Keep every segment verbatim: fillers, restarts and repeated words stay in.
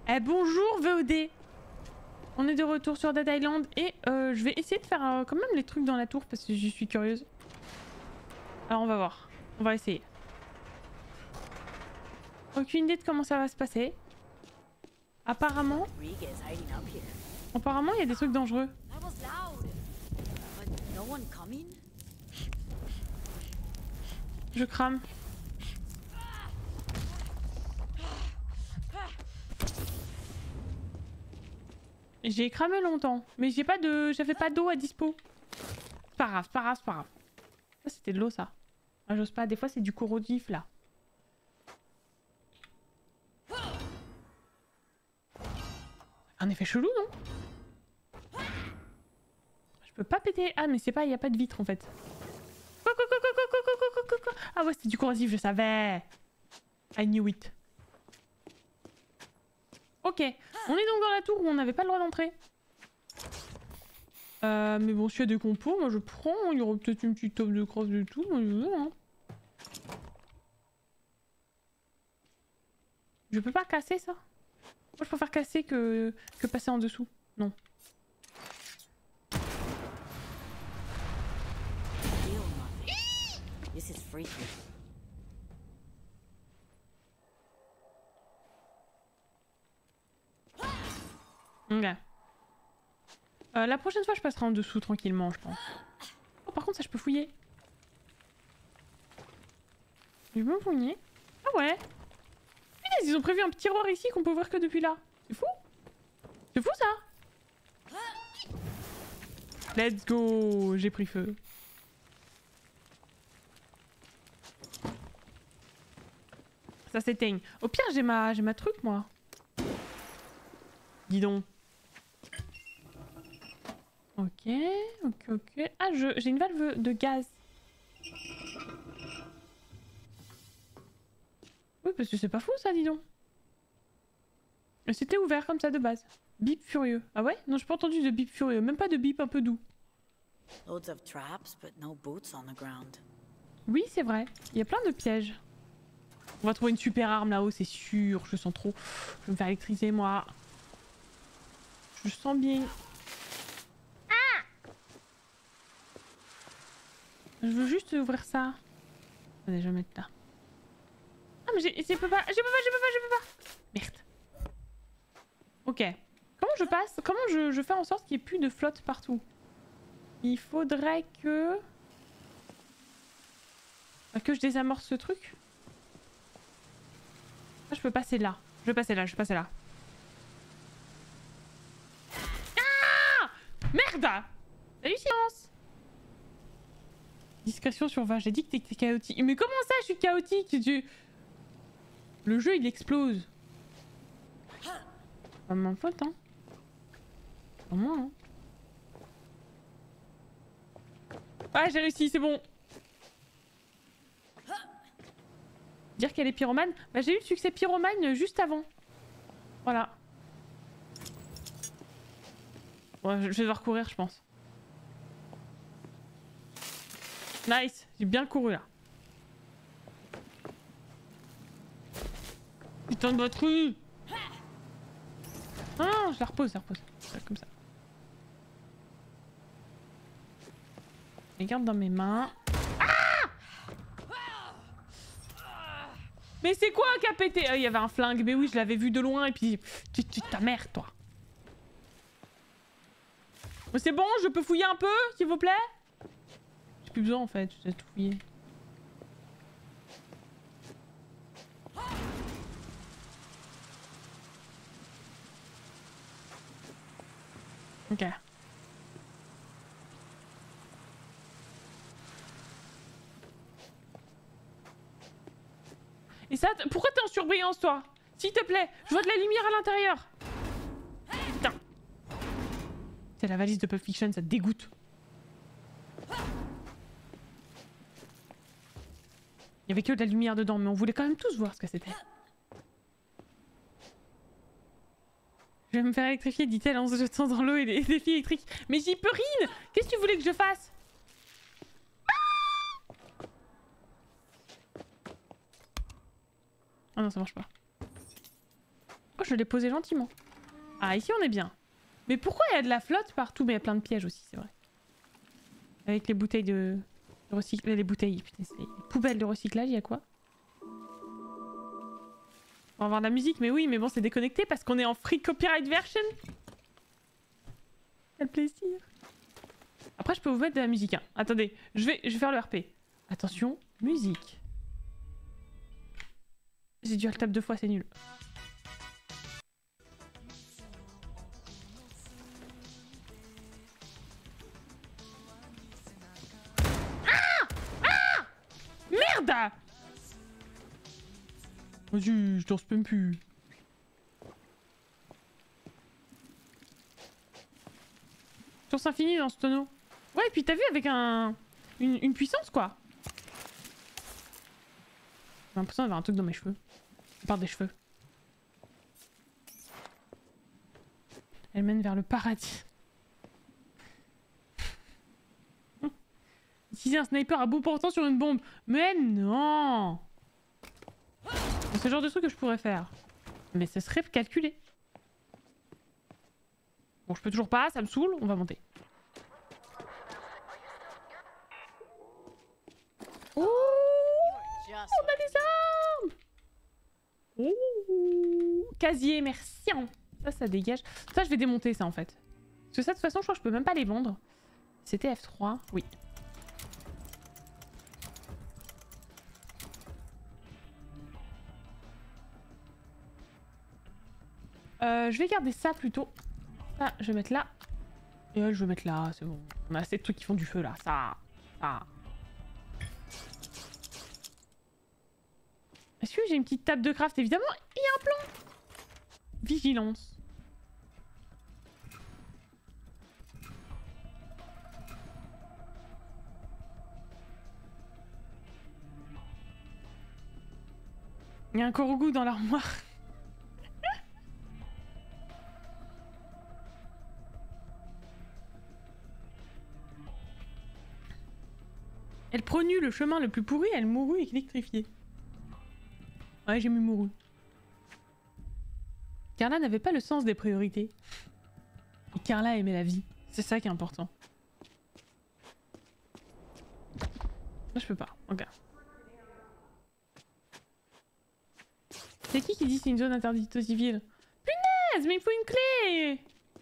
Eh bonjour V O D. On est de retour sur Dead Island et euh, je vais essayer de faire euh, quand même les trucs dans la tour parce que je suis curieuse. Alors on va voir. On va essayer. Aucune idée de comment ça va se passer. Apparemment... Apparemment il y a des trucs dangereux. Je crame. J'ai cramé longtemps, mais j'ai pas de, j'avais pas d'eau à dispo. C'est pas grave, c'est pas grave, c'est pas grave. Ça c'était de l'eau ça. Ah, j'ose pas, des fois c'est du corrosif là. Un effet chelou non? Je peux pas péter. Ah mais c'est pas, y a pas de vitre en fait. Ah ouais c'était du corrosif, je savais. I knew it. Ok, on est donc dans la tour où on n'avait pas le droit d'entrer. Euh, mais bon, s'il y a des compos, moi je prends. Il y aura peut-être une petite tome de crosse du tout. Moi je veux, hein. Je peux pas casser ça? Moi je préfère casser que, que passer en dessous. Non. Ok. Euh, la prochaine fois, je passerai en dessous tranquillement, je pense. Oh, par contre, ça, je peux fouiller. Je peux fouiller. Ah ouais. Putain, ils ont prévu un petit tiroir ici qu'on peut ouvrir que depuis là. C'est fou. C'est fou ça. Let's go. J'ai pris feu. Ça s'éteigne. Au pire, j'ai ma, j'ai ma truc, moi. Dis donc. Ok, ok, ok. Ah, j'ai une valve de gaz. Oui, parce que c'est pas fou ça, dis donc. C'était ouvert comme ça de base. Bip furieux. Ah ouais? Non, j'ai pas entendu de bip furieux. Même pas de bip un peu doux. Oui, c'est vrai. Il y a plein de pièges. On va trouver une super arme là-haut, c'est sûr. Je sens trop. Je vais me faire électriser, moi. Je sens bien. Je veux juste ouvrir ça. Attendez, je vais mettre là. Ah mais je peux pas, je peux pas, je peux pas, je peux pas. Merde. Ok. Comment je passe? Comment je, je fais en sorte qu'il n'y ait plus de flotte partout? Il faudrait que... Que je désamorce ce truc. Ah, je peux passer là. Je vais passer là, je vais passer là. Ah! Merde! Salut silence! Discrétion sur vingt, j'ai dit que t'étais chaotique. Mais comment ça je suis chaotique? tu... Le jeu il explose. Pas ma faute hein. Pas moi hein. Ah j'ai réussi, c'est bon. Dire qu'elle est pyromane? Bah j'ai eu le succès pyromane juste avant. Voilà. Ouais, je vais devoir courir je pense. Nice, j'ai bien couru là. Putain de batterie! Ah, je la repose, je la repose. Comme ça. Je les garde dans mes mains. Ah! Mais c'est quoi qui a pété? Ah, il y avait un flingue, mais oui, je l'avais vu de loin et puis... Tu, tu ta mère, toi. Mais c'est bon, je peux fouiller un peu, s'il vous plaît? J'ai plus besoin en fait, j'ai tout fouillé. Ok. Et ça, pourquoi t'es en surbrillance toi? S'il te plaît, je vois de la lumière à l'intérieur. Putain. C'est la valise de Pulp Fiction, ça te dégoûte. Il y avait que de la lumière dedans, mais on voulait quand même tous voir ce que c'était. Je vais me faire électrifier, dit-elle en se jetant dans l'eau et des défis électriques. Mais j'y peux rien! Qu'est-ce que tu voulais que je fasse? Oh non, ça marche pas. Oh, je l'ai posé gentiment. Ah, ici on est bien. Mais pourquoi il y a de la flotte partout? Mais il y a plein de pièges aussi, c'est vrai. Avec les bouteilles de, de recyclage. Les bouteilles, putain, c'est les poubelles de recyclage, il y a quoi? On va avoir de la musique, mais oui, mais bon, c'est déconnecté parce qu'on est en free copyright version. Quel plaisir. Après, je peux vous mettre de la musique. Hein. Attendez, je vais, je vais faire le R P. Attention, musique. J'ai dû le taper deux fois, c'est nul. Ah! Ah! Merde! Vas-y, je danse même plus. Chance infinie dans ce tonneau. Ouais, et puis t'as vu avec un... Une, une puissance, quoi. J'ai l'impression d'avoir un truc dans mes cheveux. À part des cheveux. Elle mène vers le paradis. Utiliser un sniper à bout portant sur une bombe. Mais non! C'est le genre de truc que je pourrais faire. Mais ce serait calculé. Bon, je peux toujours pas, ça me saoule, on va monter. Oh, on a des armes! Oh, casier, merci. Ça, ça dégage. Ça, je vais démonter ça en fait. Parce que ça, de toute façon, je crois que je peux même pas les vendre. C'était F trois, oui. Euh, je vais garder ça plutôt. Ça, je vais mettre là. Et elle, je vais mettre là, c'est bon. On a assez de trucs qui font du feu là. Ça. Ça. Est-ce que j'ai une petite table de craft? Évidemment, il y a un plan. Vigilance. Il y a un Korogu dans l'armoire. Elle prenu le chemin le plus pourri, elle mourut électrifiée. Ouais, j'ai mis mourut. Carla n'avait pas le sens des priorités. Et Carla aimait la vie. C'est ça qui est important. Là, je peux pas. Ok. C'est qui qui dit c'est une zone interdite aux civils? Punaise, mais il faut une clé!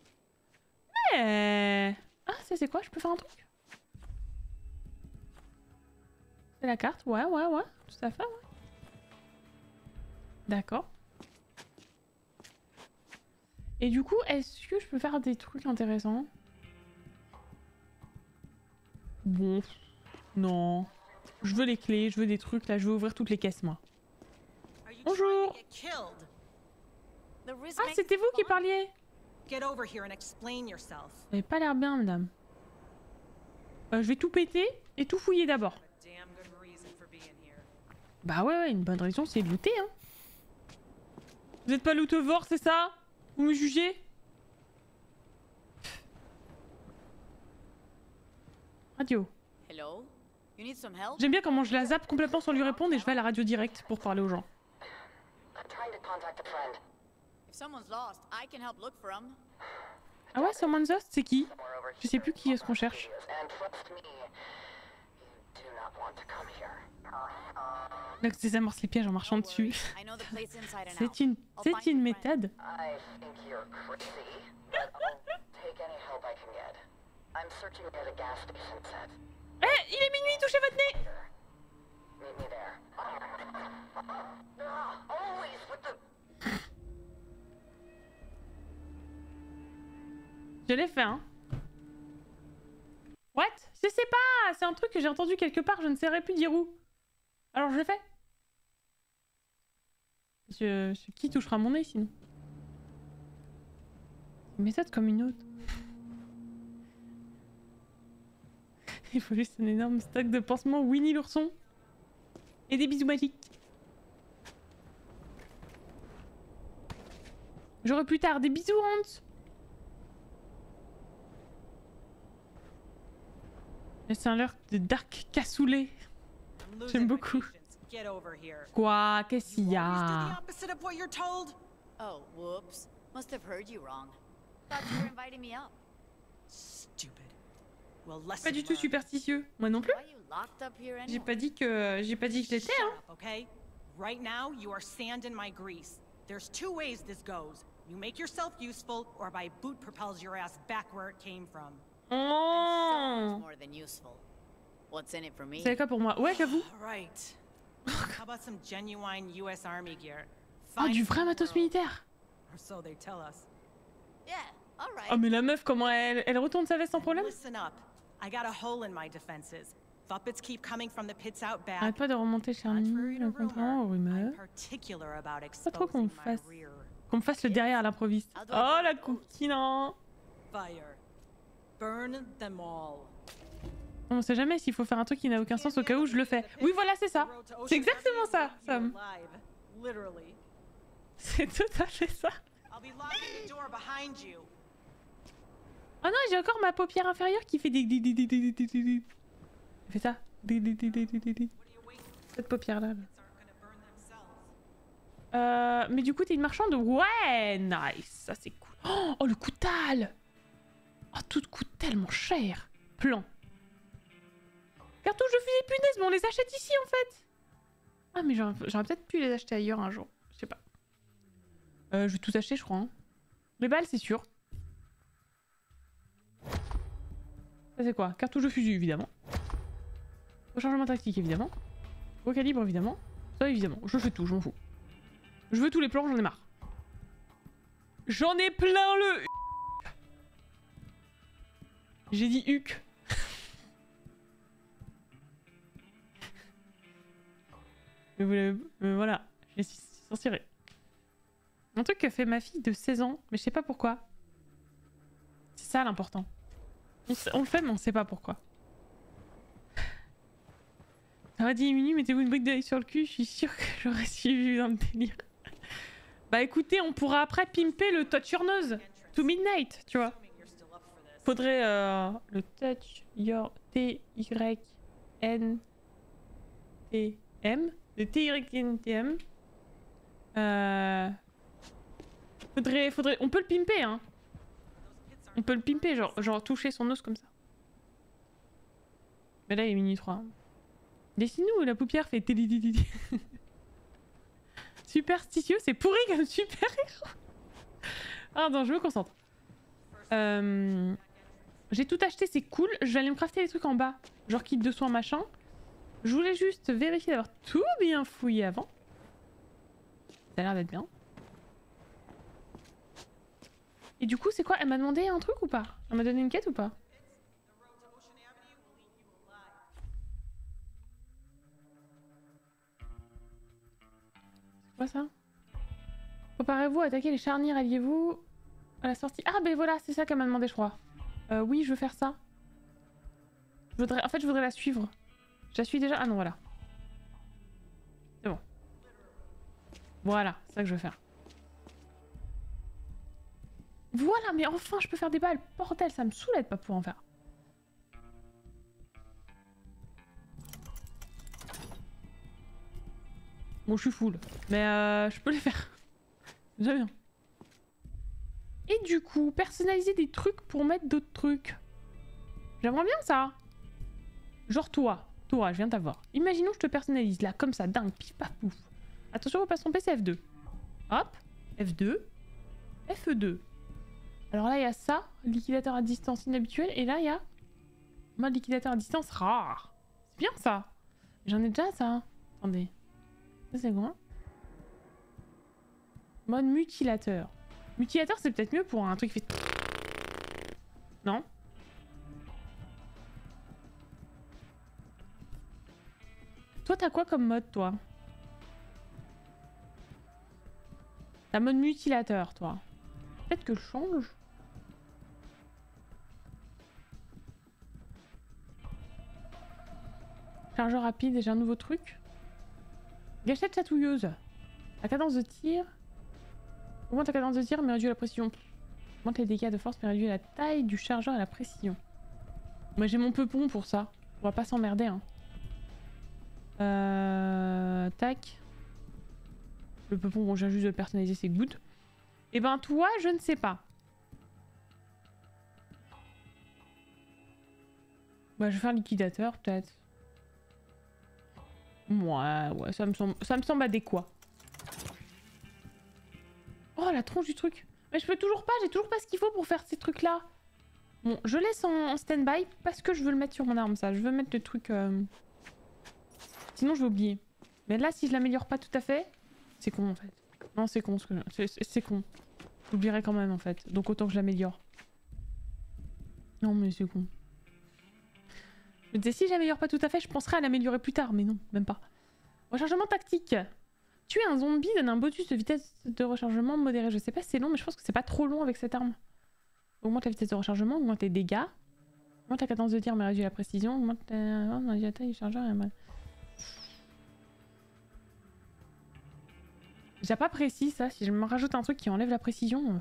Mais... Ah, ça c'est quoi? Je peux faire un truc? C'est la carte? Ouais, ouais, ouais. Tout à fait, ouais. D'accord. Et du coup, est-ce que je peux faire des trucs intéressants? Bon. Non. Je veux les clés, je veux des trucs, là. Je veux ouvrir toutes les caisses, moi. Bonjour. Ah, c'était vous qui parliez? Vous avez pas l'air bien, madame. Euh, je vais tout péter et tout fouiller d'abord. Bah ouais, ouais, une bonne raison, c'est de looter, hein. Vous êtes pas lootovore, c'est ça? Vous me jugez? Radio. J'aime bien comment je la zappe complètement sans lui répondre et je vais à la radio direct pour parler aux gens. Ah ouais, Someone's Lost, c'est qui? Je sais plus qui est-ce qu'on cherche. Là, que désamorce les pièges en marchant dessus. C'est une... C'est une méthode. Eh, il est minuit, touchez votre nez! Je l'ai fait, hein. What? Je sais pas, c'est un truc que j'ai entendu quelque part, je ne saurais plus dire où. Alors je le fais. Je... je... Qui touchera mon nez sinon? Une méthode comme une autre. Il faut juste un énorme stock de pansements Winnie l'ourson. Et des bisous magiques. J'aurai plus tard des bisous Hans. C'est un leurre de dark cassoulet. J'aime beaucoup. Quoi? Qu'est-ce qu'il y a? Must have heard you wrong. Thought you were inviting me up. Stupid. Well, lesson Pas du tout learned. superstitieux. Moi non plus. Why you locked up here J'ai anyway? pas dit que j'ai pas dit que je l'étais, Shut hein. up, okay? Right now, you are sand in my grease. There's two ways this goes. You make yourself useful, or my boot propels your ass back where it came from. I'm so much Oh. more than useful. What's in it for me? C'est quoi pour moi? Ouais, j'avoue. Right. How about some genuine U S Army gear? Oh, du Finest vrai in the matos world. militaire. Or so they tell us. Yeah, all right. Oh mais la meuf, comment elle, elle retourne sa veste sans problème? Listen up. I got a hole in my defenses. Puppets keep coming from the pits out back. Arrête pas de remonter Charlie, Contrary to contrairement aux rumor, rumeurs. I'm particular about Pas trop qu'on exposing me my fasse, rear. qu'on me fasse le derrière à l'improviste. How do Oh I la do those? coquine, hein. Fire. Burn them all. On sait jamais s'il faut faire un truc qui n'a aucun sens au cas où je le fais. Oui voilà, c'est ça. C'est exactement ça, Sam. Literally. C'est tout à fait ça. I'll be locking the door behind you. Oh non, j'ai encore ma paupière inférieure qui fait des... des- des- des- des- des- des- des- Elle fait ça. Des- des- des- des- des- des- des. What are you waiting for? Cette paupière là. là. Kids aren't gonna burn themselves. Euh, mais du coup, t'es une marchande? Ouais, nice. Ça, c'est cool. Oh, oh, le coutal. Oh, tout coûte tellement cher. Plan. Cartouches de fusil, punaise, mais on les achète ici, en fait. Ah, mais j'aurais j'aurais peut-être pu les acheter ailleurs un jour. Je sais pas. Euh, je vais tout acheter, je crois. Hein. Les balles, c'est sûr. Ça, c'est quoi? Cartouche de fusil, évidemment. Rechargement tactique, évidemment. Gros calibre, évidemment. Ça, évidemment. Je fais tout, je m'en fous. Je veux tous les plans, j'en ai marre. J'en ai plein le... J'ai dit huc. Mais, vous l'avez- mais voilà, j'ai censuré. Un truc que fait ma fille de seize ans, mais je sais pas pourquoi. C'est ça l'important. On, s- on le fait, mais on sait pas pourquoi. Ça m'a dit minutes, mettez-vous une brique d'ail sur le cul, je suis sûre que j'aurais suivi dans le délire. Bah écoutez, on pourra après pimper le touch your nose to midnight, tu vois. Assuming you're still up for this. Faudrait euh, le touch your T Y N T M. Le T Y N T M. Euh... Faudrait, faudrait... On peut le pimper, hein. On peut le pimper, genre, genre toucher son os comme ça. Mais là, il est minuit trois. Dessine-nous, la paupière fait télé. Superstitieux, c'est pourri comme super-héros. Pardon, je me concentre. Euh... J'ai tout acheté, c'est cool. Je vais aller me crafter les trucs en bas. Genre kit de soins, machin. Je voulais juste vérifier d'avoir tout bien fouillé avant. Ça a l'air d'être bien. Et du coup, c'est quoi? Elle m'a demandé un truc ou pas? Elle m'a donné une quête ou pas? C'est quoi ça? Préparez-vous à attaquer les charniers, alliez-vous à la sortie. Ah ben voilà, c'est ça qu'elle m'a demandé, je crois. Euh, oui, je veux faire ça. Je voudrais... En fait, je voudrais la suivre. Je la suis déjà. Ah non, voilà. C'est bon. Voilà, c'est ça que je veux faire. Voilà, mais enfin, je peux faire des balles. Bordel, ça me saoulait de pas pouvoir en faire. Bon, je suis full. Mais euh, je peux les faire. Déjà bien. Et du coup, personnaliser des trucs pour mettre d'autres trucs. J'aimerais bien ça. Genre toi. Toi, je viens de t'avoir. Imaginons que je te personnalise là, comme ça, dingue, pif paf pouf. Attention, on passe son P C F deux. Hop, F deux. F deux. Alors là, il y a ça, liquidateur à distance inhabituel. Et là, il y a mode liquidateur à distance rare. C'est bien ça. J'en ai déjà ça. Attendez. Ça, c'est quoi? Mode mutilateur. Mutilateur, c'est peut-être mieux pour un truc qui fait... Non? Toi, t'as quoi comme mode, toi? T'as mode mutilateur, toi. Peut-être que je change. Chargeur rapide et j'ai un nouveau truc. Gâchette chatouilleuse. La cadence de tir. Augmente la cadence de tir mais réduit la précision. Augmente les dégâts de force mais réduit la taille du chargeur et la précision. Moi j'ai mon peupon pour ça. On va pas s'emmerder hein. Euh... Tac. Le peupon, bon j'ai juste de le personnaliser, c'est good. Eh ben toi, je ne sais pas. Bah je vais faire liquidateur peut-être. Ouais, ouais, ça me semble, ça me semble adéquat. Oh la tronche du truc. Mais je peux toujours pas, j'ai toujours pas ce qu'il faut pour faire ces trucs là. Bon, je laisse en, en stand-by parce que je veux le mettre sur mon arme ça. Je veux mettre le truc... Euh... Sinon je vais oublier. Mais là si je l'améliore pas tout à fait, c'est con en fait. Non c'est con, ce que je... c'est con. J'oublierai quand même en fait. Donc autant que je l'améliore. Non mais c'est con. Je me disais si j'améliore pas tout à fait, je penserais à l'améliorer plus tard. Mais non, même pas. Rechargement tactique. Tuer un zombie donne un bonus de vitesse de rechargement modéré. Je sais pas si c'est long, mais je pense que c'est pas trop long avec cette arme. Augmente la vitesse de rechargement, augmente les dégâts. Augmente la cadence de tir mais réduit la précision. Augmente la, oh, la taille du chargeur et mal. J'ai pas précis ça, si je me rajoute un truc qui enlève la précision...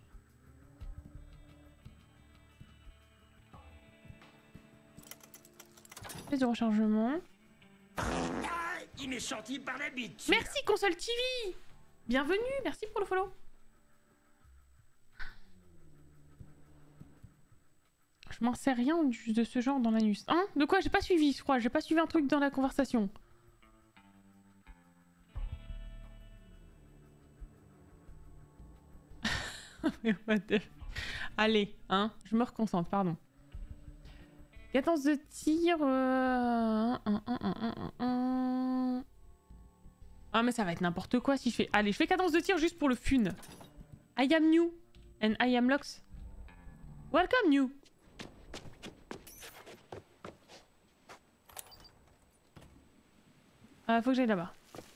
Vitesse de rechargement... Il m'est sorti par la bite. Merci console T V. Bienvenue, merci pour le follow. Je m'en sais rien du, de ce genre dans l'anus. Hein? De quoi? J'ai pas suivi, je crois. J'ai pas suivi un truc dans la conversation. Allez, hein, je me reconcentre, pardon. Cadence de tir... Euh... Ah mais ça va être n'importe quoi si je fais... Allez, je fais cadence de tir juste pour le fun. I am new and I am Lox. Welcome new. Ah, faut que j'aille là-bas.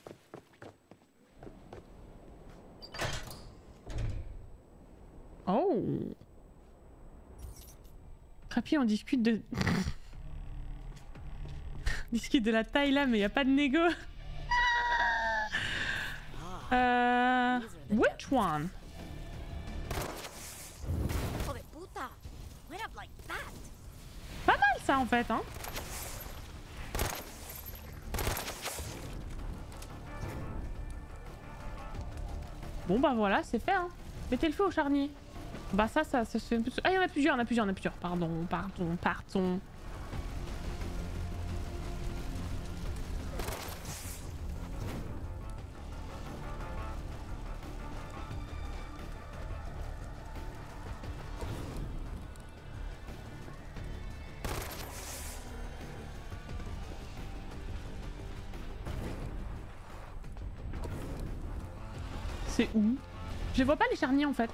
Oh. Trapi, on discute de... on discute de la taille là, mais y a pas de négo. euh... Which one? Pas mal ça en fait, hein. Bon bah voilà, c'est fait hein. Mettez le feu au charnier. Bah ça, ça, ça se fait... Ah, il y en a plusieurs, il y en a plusieurs, il y en a plusieurs. Pardon, pardon, pardon. C'est où? Je les vois pas les charniers en fait.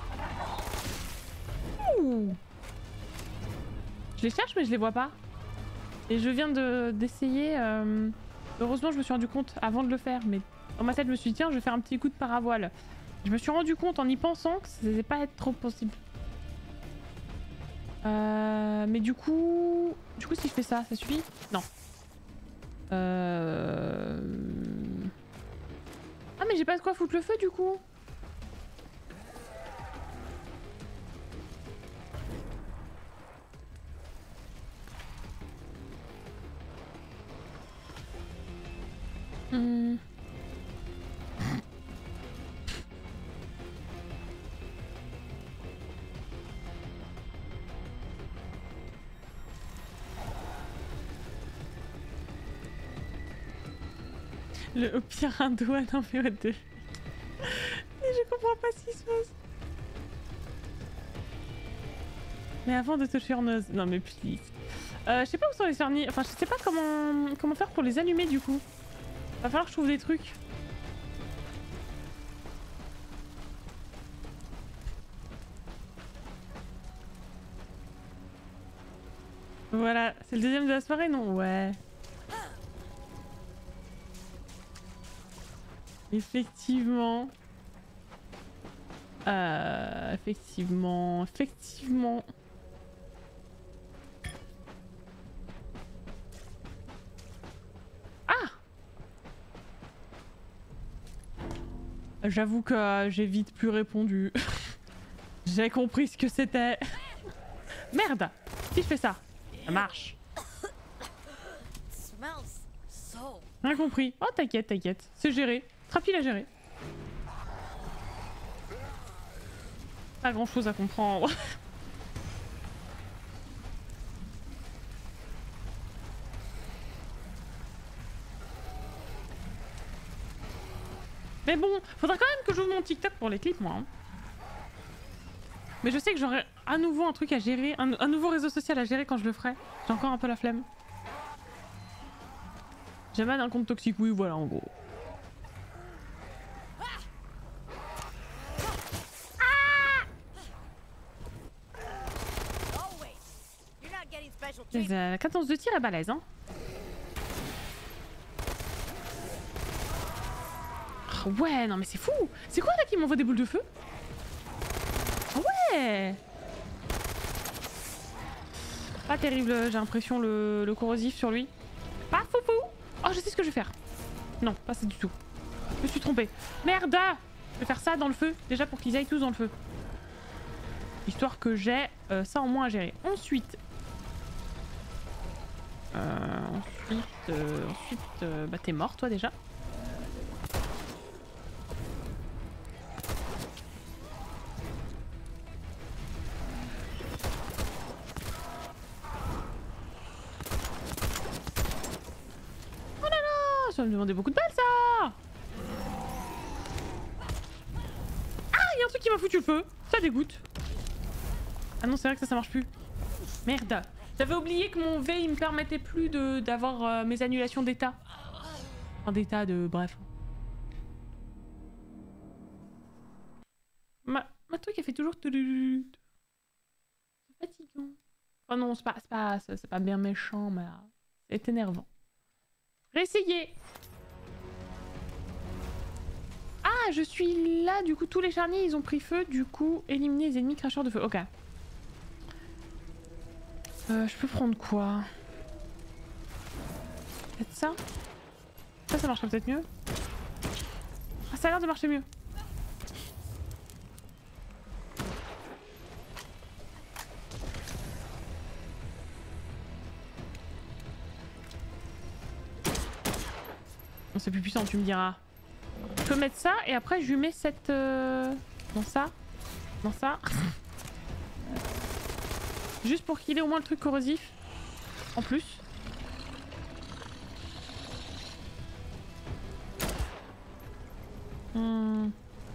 Ouh. Je les cherche mais je les vois pas. Et je viens de d'essayer. Euh... Heureusement je me suis rendu compte avant de le faire. Mais dans ma tête je me suis dit tiens je vais faire un petit coup de paravoile. Je me suis rendu compte en y pensant que ça devait pas être trop possible. Euh... Mais du coup... Du coup si je fais ça, ça suffit? Non. Euh... Ah mais j'ai pas de quoi foutre le feu du coup. Hmm. Le au pire un doigt numéro deux. Et je comprends pas ce qui se passe. Mais avant de te faire nose. Non mais please. Euh, je sais pas où sont les charniers. Enfin je sais pas comment comment faire pour les allumer du coup. Va falloir que je trouve des trucs. Voilà, c'est le deuxième de la soirée, non? Ouais. Effectivement. Euh, effectivement, effectivement. Ah! J'avoue que j'ai vite plus répondu. J'ai compris ce que c'était. Merde! Si je fais ça, ça marche. Rien compris. Oh t'inquiète, t'inquiète. C'est géré. Trapi l'a géré. Pas grand chose à comprendre. Mais bon, faudra quand même que j'ouvre mon TikTok pour les clips, moi. Hein. Mais je sais que j'aurai à nouveau un truc à gérer, un, un nouveau réseau social à gérer quand je le ferai. J'ai encore un peu la flemme. Jamais un compte toxique, oui, voilà, en gros. Euh, la cadence de tir est balèze, hein. Oh ouais, non mais c'est fou. C'est quoi là qui m'envoie des boules de feu? Ah ouais. Pas terrible, j'ai l'impression le, le corrosif sur lui. Pas foufou. Oh, je sais ce que je vais faire. Non, pas ça du tout. Je me suis trompée. Merde. Je vais faire ça dans le feu, déjà pour qu'ils aillent tous dans le feu. Histoire que j'ai euh, ça en moins à gérer. Ensuite... Euh, ensuite... Euh, ensuite... Euh, bah t'es mort toi déjà. Oh là là, ça va me demander beaucoup de balles ça. Ah, il y a un truc qui m'a foutu le feu. Ça dégoûte. Ah non, c'est vrai que ça, ça marche plus. Merde. J'avais oublié que mon V, il me permettait plus de d'avoir euh, mes annulations d'état. Enfin, d'état de... bref. Ma, ma truc, elle fait toujours... C'est fatigant. Oh non, c'est pas, c'est pas, c'est pas bien méchant, mais c'est énervant. Réessayez. Ah, je suis là, du coup, tous les charniers, ils ont pris feu. Du coup, éliminer les ennemis cracheurs de feu. Ok. Euh, je peux prendre quoi? Peut-être ça? Ça, ça marcherait peut-être mieux. Ah, ça a l'air de marcher mieux. Bon, c'est plus puissant, tu me diras. Je peux mettre ça et après je lui mets cette... Euh... Dans ça. Dans ça. Juste pour qu'il ait au moins le truc corrosif. En plus. Hmm.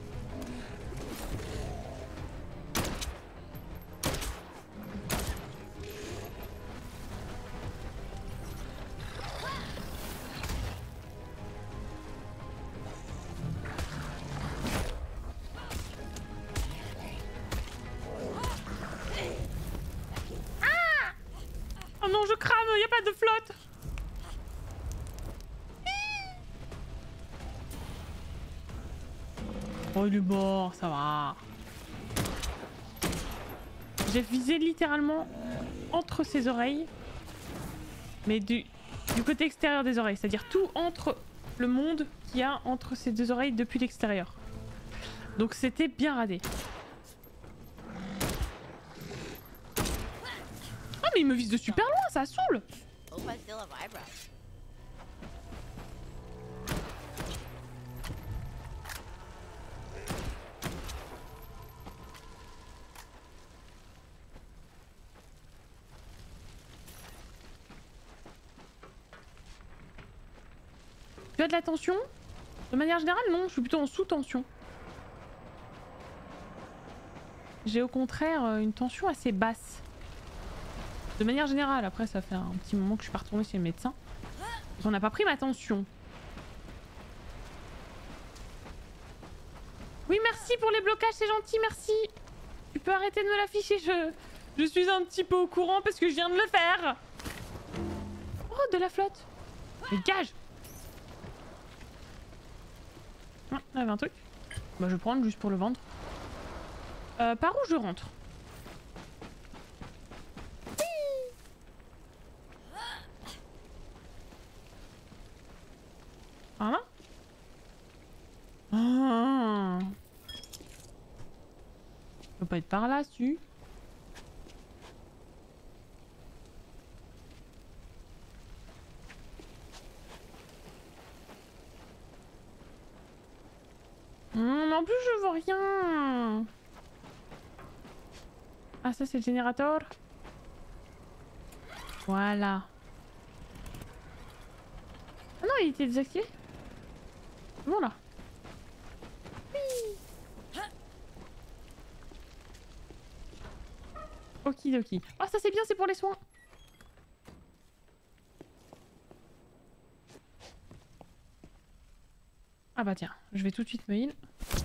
Oh non, je crame, y a pas de flotte. Oh, il est mort, ça va. J'ai visé littéralement entre ses oreilles. Mais du, du côté extérieur des oreilles. C'est-à-dire tout entre le monde qu'il y a entre ces deux oreilles depuis l'extérieur. Donc c'était bien radé. Ah mais il me vise de super loin, ça saoule. Tu as de la tension? De manière générale, non, je suis plutôt en sous-tension. J'ai au contraire une tension assez basse. De manière générale, après ça fait un petit moment que je suis pas retournée chez le médecin. On n'a pas pris ma tension. Oui, merci pour les blocages, c'est gentil, merci. Tu peux arrêter de me l'afficher, je... je suis un petit peu au courant parce que je viens de le faire. Oh, de la flotte. Dégage. Ah, il y avait un truc. Bah, je vais prendre juste pour le vendre. Euh, par où je rentre? Par là? Ah. Je peux pas être par là, tu. Mmh, mais en plus je vois rien. Ah, ça c'est le générateur. Voilà. Ah non, il était désactivé. Bon là. Oui. Okidoki. Ah, ça c'est bien, c'est pour les soins. Ah bah tiens, je vais tout de suite me heal.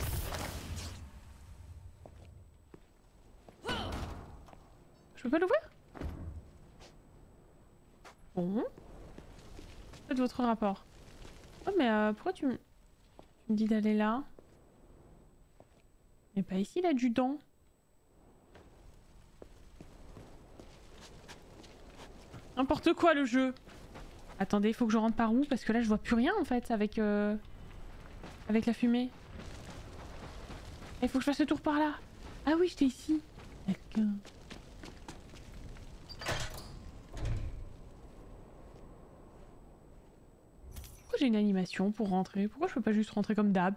Je peux pas l'ouvrir? Bon. Faites votre rapport. Oh mais euh, pourquoi tu me... tu me dis d'aller là? Mais pas ici l'adjudant. N'importe quoi le jeu. Attendez, il faut que je rentre par où? Parce que là je vois plus rien en fait avec... Euh... Avec la fumée. Il faut que je fasse le tour par là. Ah oui, j'étais ici. D'accord. Pourquoi j'ai une animation pour rentrer? Pourquoi je peux pas juste rentrer comme d'hab?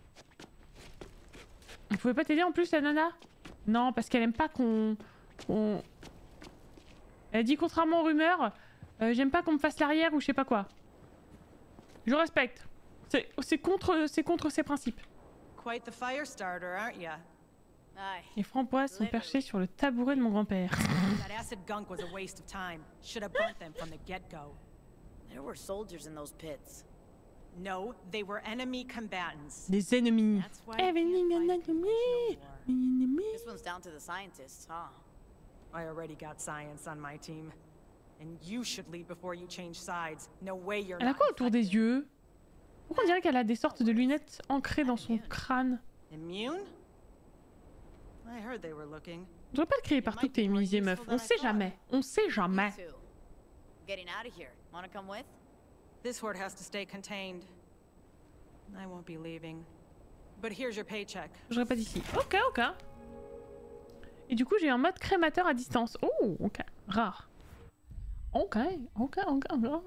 Vous pouvez pas t'aider en plus la nana? Non, parce qu'elle aime pas qu'on... qu'on... Elle a dit contrairement aux rumeurs, euh, j'aime pas qu'on me fasse l'arrière ou je sais pas quoi. Je respecte. C'est contre, c'est contre ses principes. Quite the fire starter, aren't ya? Aye. Les framboises sont perchées sur le tabouret de mon grand-père. That acid gunk was a waste of time. Should have burnt them from the get-go. There were soldiers in those pits. No, they were enemy combatants. Des ennemis. That's why you Evening can't and fight conventional enemy. war. This one's down to the scientists, huh? I already got science on my team. And you should leave before you change sides. No way you're Elle a not quoi autour des infected. yeux? Pourquoi on dirait qu'elle a des sortes de lunettes ancrées dans son crâne? Immune? I heard they were looking. On devrait pas le crier partout que t'es immunisé, meuf. On sait jamais. On sait jamais. Me too. Getting out of here. Wanna come with? This horde has to stay contained. I won't be leaving. But here's your paycheck. Je pas d'ici. Ok, ok. Et du coup, j'ai un mode crémateur à distance. Oh, ok. Rare. Ok, ok, ok. ok.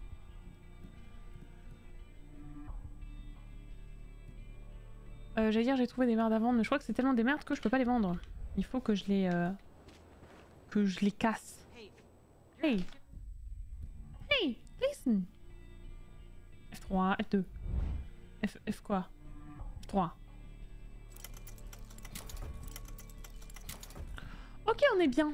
Euh, J'allais dire j'ai trouvé des merdes à vendre, mais je crois que c'est tellement des merdes que je peux pas les vendre. Il faut que je les... Euh... que je les casse. Hey. Hey, listen. F trois, F deux. F, F quoi? F trois. Ok, on est bien.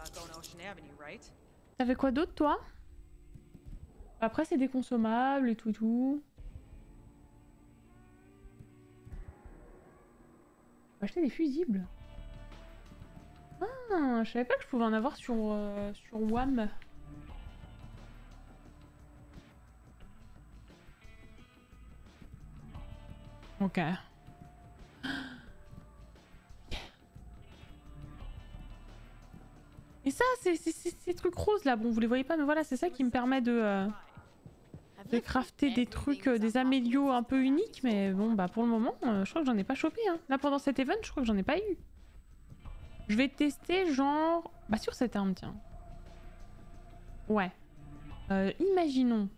T'avais quoi d'autre, toi? Après, c'est des consommables et tout tout. Je peux acheter des fusibles. Ah, je savais pas que je pouvais en avoir sur, euh, sur W A M. Ok. Et ça, c'est ces trucs roses là, bon vous les voyez pas, mais voilà, c'est ça qui me permet de, euh, de crafter des trucs, euh, des amélios un peu uniques, mais bon bah pour le moment, euh, je crois que j'en ai pas chopé. Hein. Là pendant cet event, je crois que j'en ai pas eu. Je vais tester genre... Bah sur cette arme, tiens. Ouais. Euh, imaginons.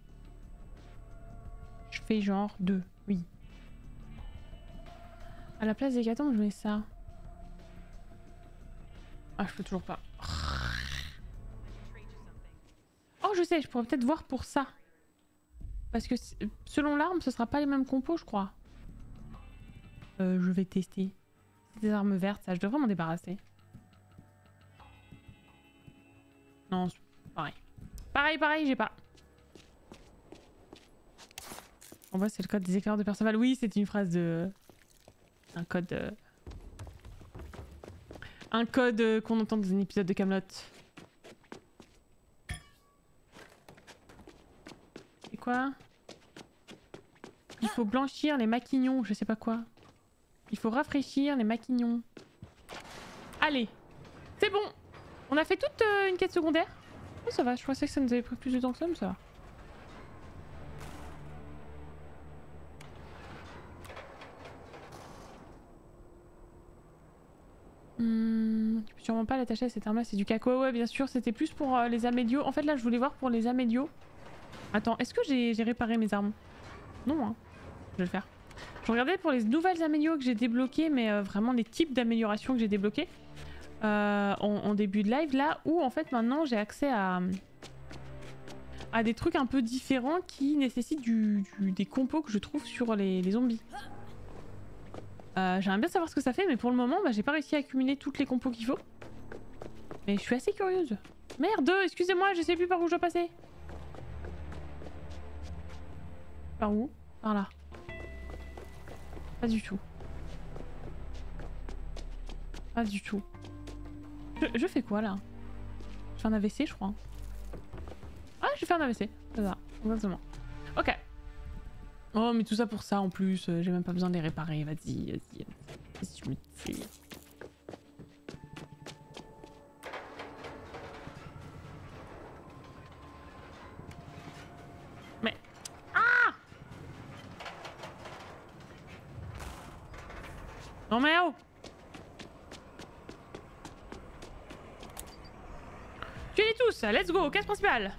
Je fais genre deux, oui. À la place des hécatombes, je mets ça. Ah, je peux toujours pas. Oh, je sais, je pourrais peut-être voir pour ça. Parce que selon l'arme, ce sera pas les mêmes compos, je crois. Euh, je vais tester. C'est des armes vertes, ça, je devrais m'en débarrasser. Non, pareil. Pareil, pareil, j'ai pas. En vrai, c'est le code des éclairs de Perceval. Oui, c'est une phrase de... Un code... Euh... Un code euh, qu'on entend dans un épisode de Camelot. C'est quoi? Il faut blanchir les maquignons, je sais pas quoi. Il faut rafraîchir les maquignons. Allez, c'est bon. On a fait toute euh, une quête secondaire. Oh, ça va, je pensais que ça nous avait pris plus de temps que ça, mais ça va. Hum, tu peux sûrement pas l'attacher à cette arme là, c'est du caco. Ouais, bien sûr, c'était plus pour euh, les amélios. En fait, là, je voulais voir pour les amélios. Attends, est-ce que j'ai réparé mes armes? Non, hein. Je vais le faire. Je regardais pour les nouvelles amélios que j'ai débloquées, mais euh, vraiment les types d'améliorations que j'ai débloquées. euh, en, en début de live, là où en fait maintenant j'ai accès à, à des trucs un peu différents qui nécessitent du, du, des compos que je trouve sur les, les zombies. Euh, J'aimerais bien savoir ce que ça fait, mais pour le moment, bah, j'ai pas réussi à accumuler toutes les compos qu'il faut. Mais je suis assez curieuse. Merde, excusez-moi, je sais plus par où je dois passer. Par où? Par là. Pas du tout. Pas du tout. Je, je fais quoi là? Je fais un A V C, je crois. Ah, je fais un A V C. C'est ça, exactement. Ok. Oh, mais tout ça pour ça en plus. euh, J'ai même pas besoin de les réparer. Vas-y, vas-y. Qu'est-ce que tu me fais? Mais. Ah! Non, mais oh! Tuez-les tous! Let's go! Casse principale!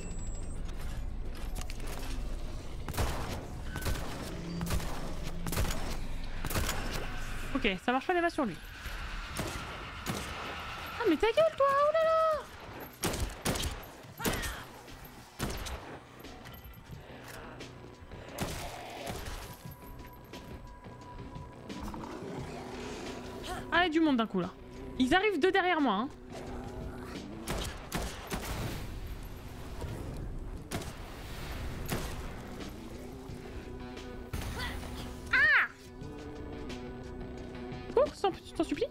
Ok, ça marche pas les mains sur lui. Ah mais ta gueule toi! Oh là là! Ah, il y a du monde d'un coup là. Ils arrivent deux derrière moi hein. Je t'en supplie.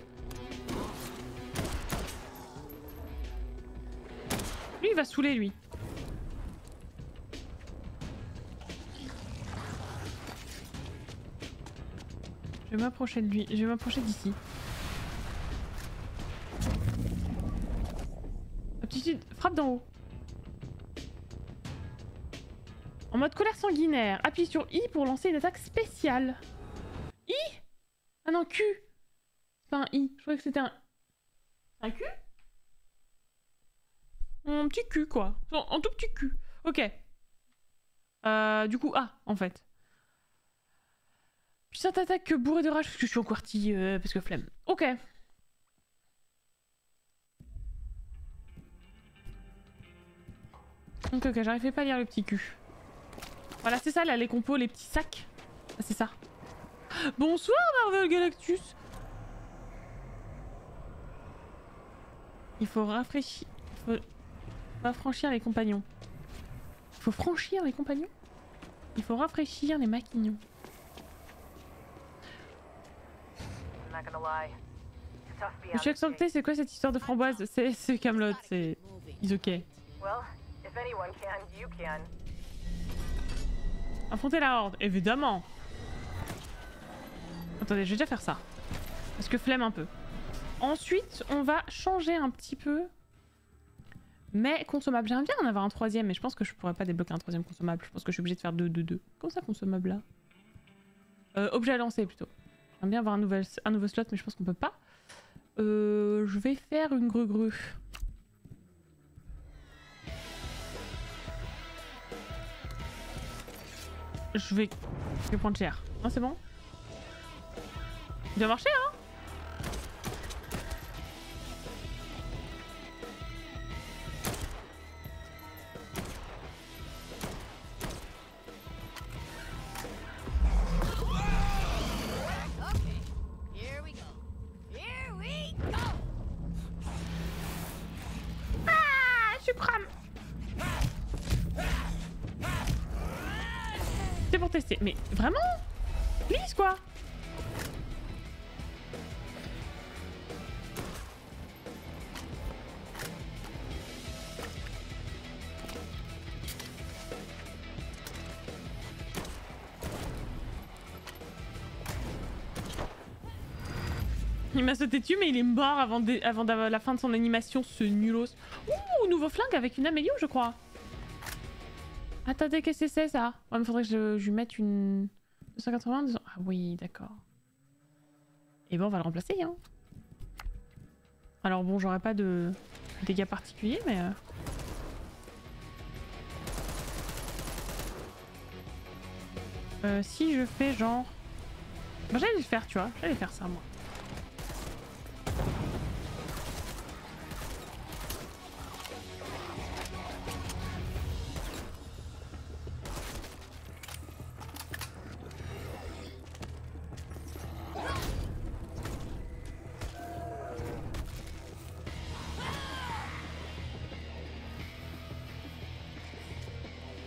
Lui il va saouler lui. Je vais m'approcher de lui. Je vais m'approcher d'ici. Aptitude, frappe d'en haut. En mode colère sanguinaire. Appuie sur I pour lancer une attaque spéciale. I? Ah non, Q. C'est pas un I, je croyais que c'était un... Un Q? Un petit cul quoi. Un tout petit cul. Ok. Euh, du coup, A en fait. Puissante attaque bourrée de rage parce que je suis en quartier, euh, parce que flemme. Ok. Ok, ok, j'arrivais pas à lire le petit cul. Voilà, c'est ça là, les compos, les petits sacs. Ah, c'est ça. Bonsoir Marvel Galactus. Il faut rafraîchir... Il faut rafraîchir les compagnons. Il faut franchir les compagnons. Il faut rafraîchir les maquignons. Je suis accenté, c'est quoi cette histoire de framboise? C'est Camelot, c'est... Is ok. Affronter la horde, évidemment. Attendez, je vais déjà faire ça. Parce que flemme un peu. Ensuite, on va changer un petit peu. Mais consommable. J'aimerais bien en avoir un troisième, mais je pense que je pourrais pas débloquer un troisième consommable. Je pense que je suis obligée de faire deux, deux, deux. Comment ça, consommable là? euh, Objet à lancer plutôt. J'aimerais bien avoir un, nouvel, un nouveau slot, mais je pense qu'on peut pas. Euh, je vais faire une grue-grue. Je vais... Je vais prendre cher. Ah, c'est bon? Il doit marcher, hein? Mais vraiment? Please quoi? Il m'a sauté dessus mais il est mort avant, de... avant la fin de son animation, ce nulos. Ouh, nouveau flingue avec une amélio je crois. Attendez, qu'est-ce que c'est ça? Il me faudrait que je, je lui mette une... deux cent quatre-vingts, deux cents... Ah oui, d'accord. Et bon, on va le remplacer, hein. Alors bon, j'aurais pas de dégâts particuliers, mais... Euh... Euh, si je fais genre... Bah, j'allais le faire, tu vois. J'allais faire ça, moi.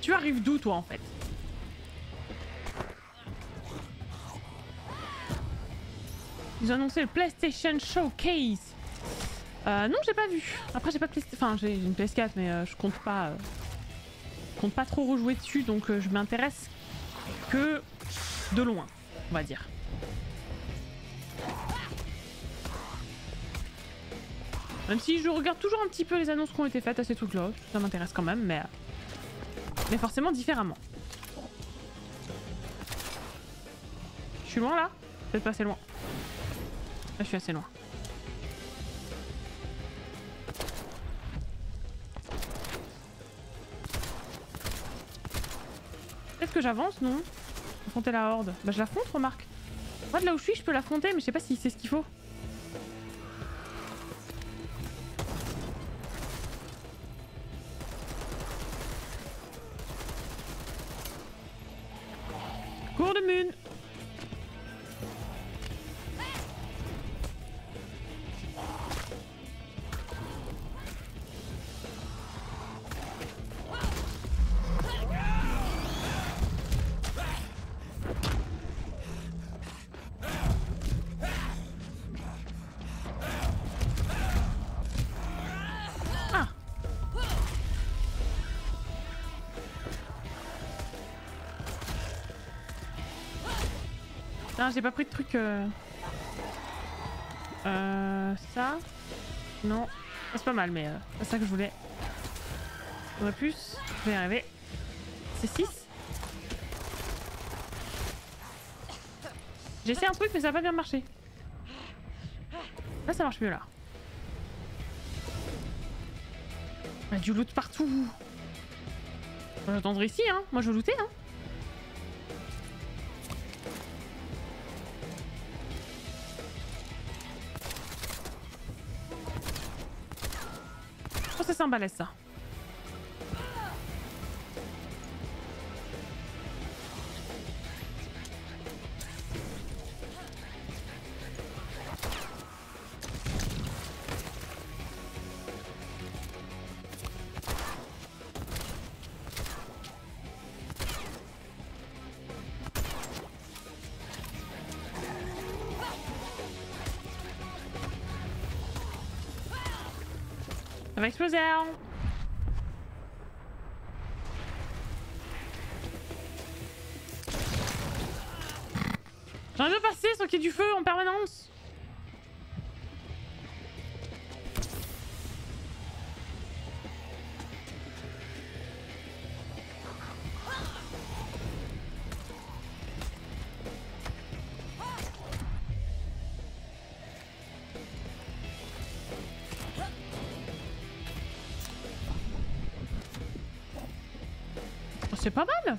tu arrives d'où toi en fait? Ils ont annoncé le PlayStation Showcase. Euh, non, j'ai pas vu. Après, j'ai pas de PlayStation. Enfin, j'ai une P S quatre, mais euh, je compte pas. Euh... Je compte pas trop rejouer dessus, donc euh, je m'intéresse que de loin, on va dire. Même si je regarde toujours un petit peu les annonces qui ont été faites à ces trucs-là, ça m'intéresse quand même, mais mais forcément différemment. Je suis loin là? Peut-être pas assez loin. Là, je suis assez loin. Est-ce que j'avance? Non. Affronter la horde. Bah je l'affronte, remarque. Moi de là où je suis, je peux l'affronter, mais je sais pas si c'est ce qu'il faut. Cours de mune. Non, j'ai pas pris de truc. Euh... euh ça. Non. C'est pas mal, mais euh, c'est ça que je voulais. On a plus. Je vais y arriver. C'est six. J'ai essayé un truc, mais ça a pas bien marché. Là, ça marche mieux là. Il y a du loot partout. On va attendre ici, hein. Moi, je veux looter, hein. Oh, c'est un balèze ça. Ça va exploser. J'en veux passer sans qu'il y ait du feu en permanence. C'est pas mal.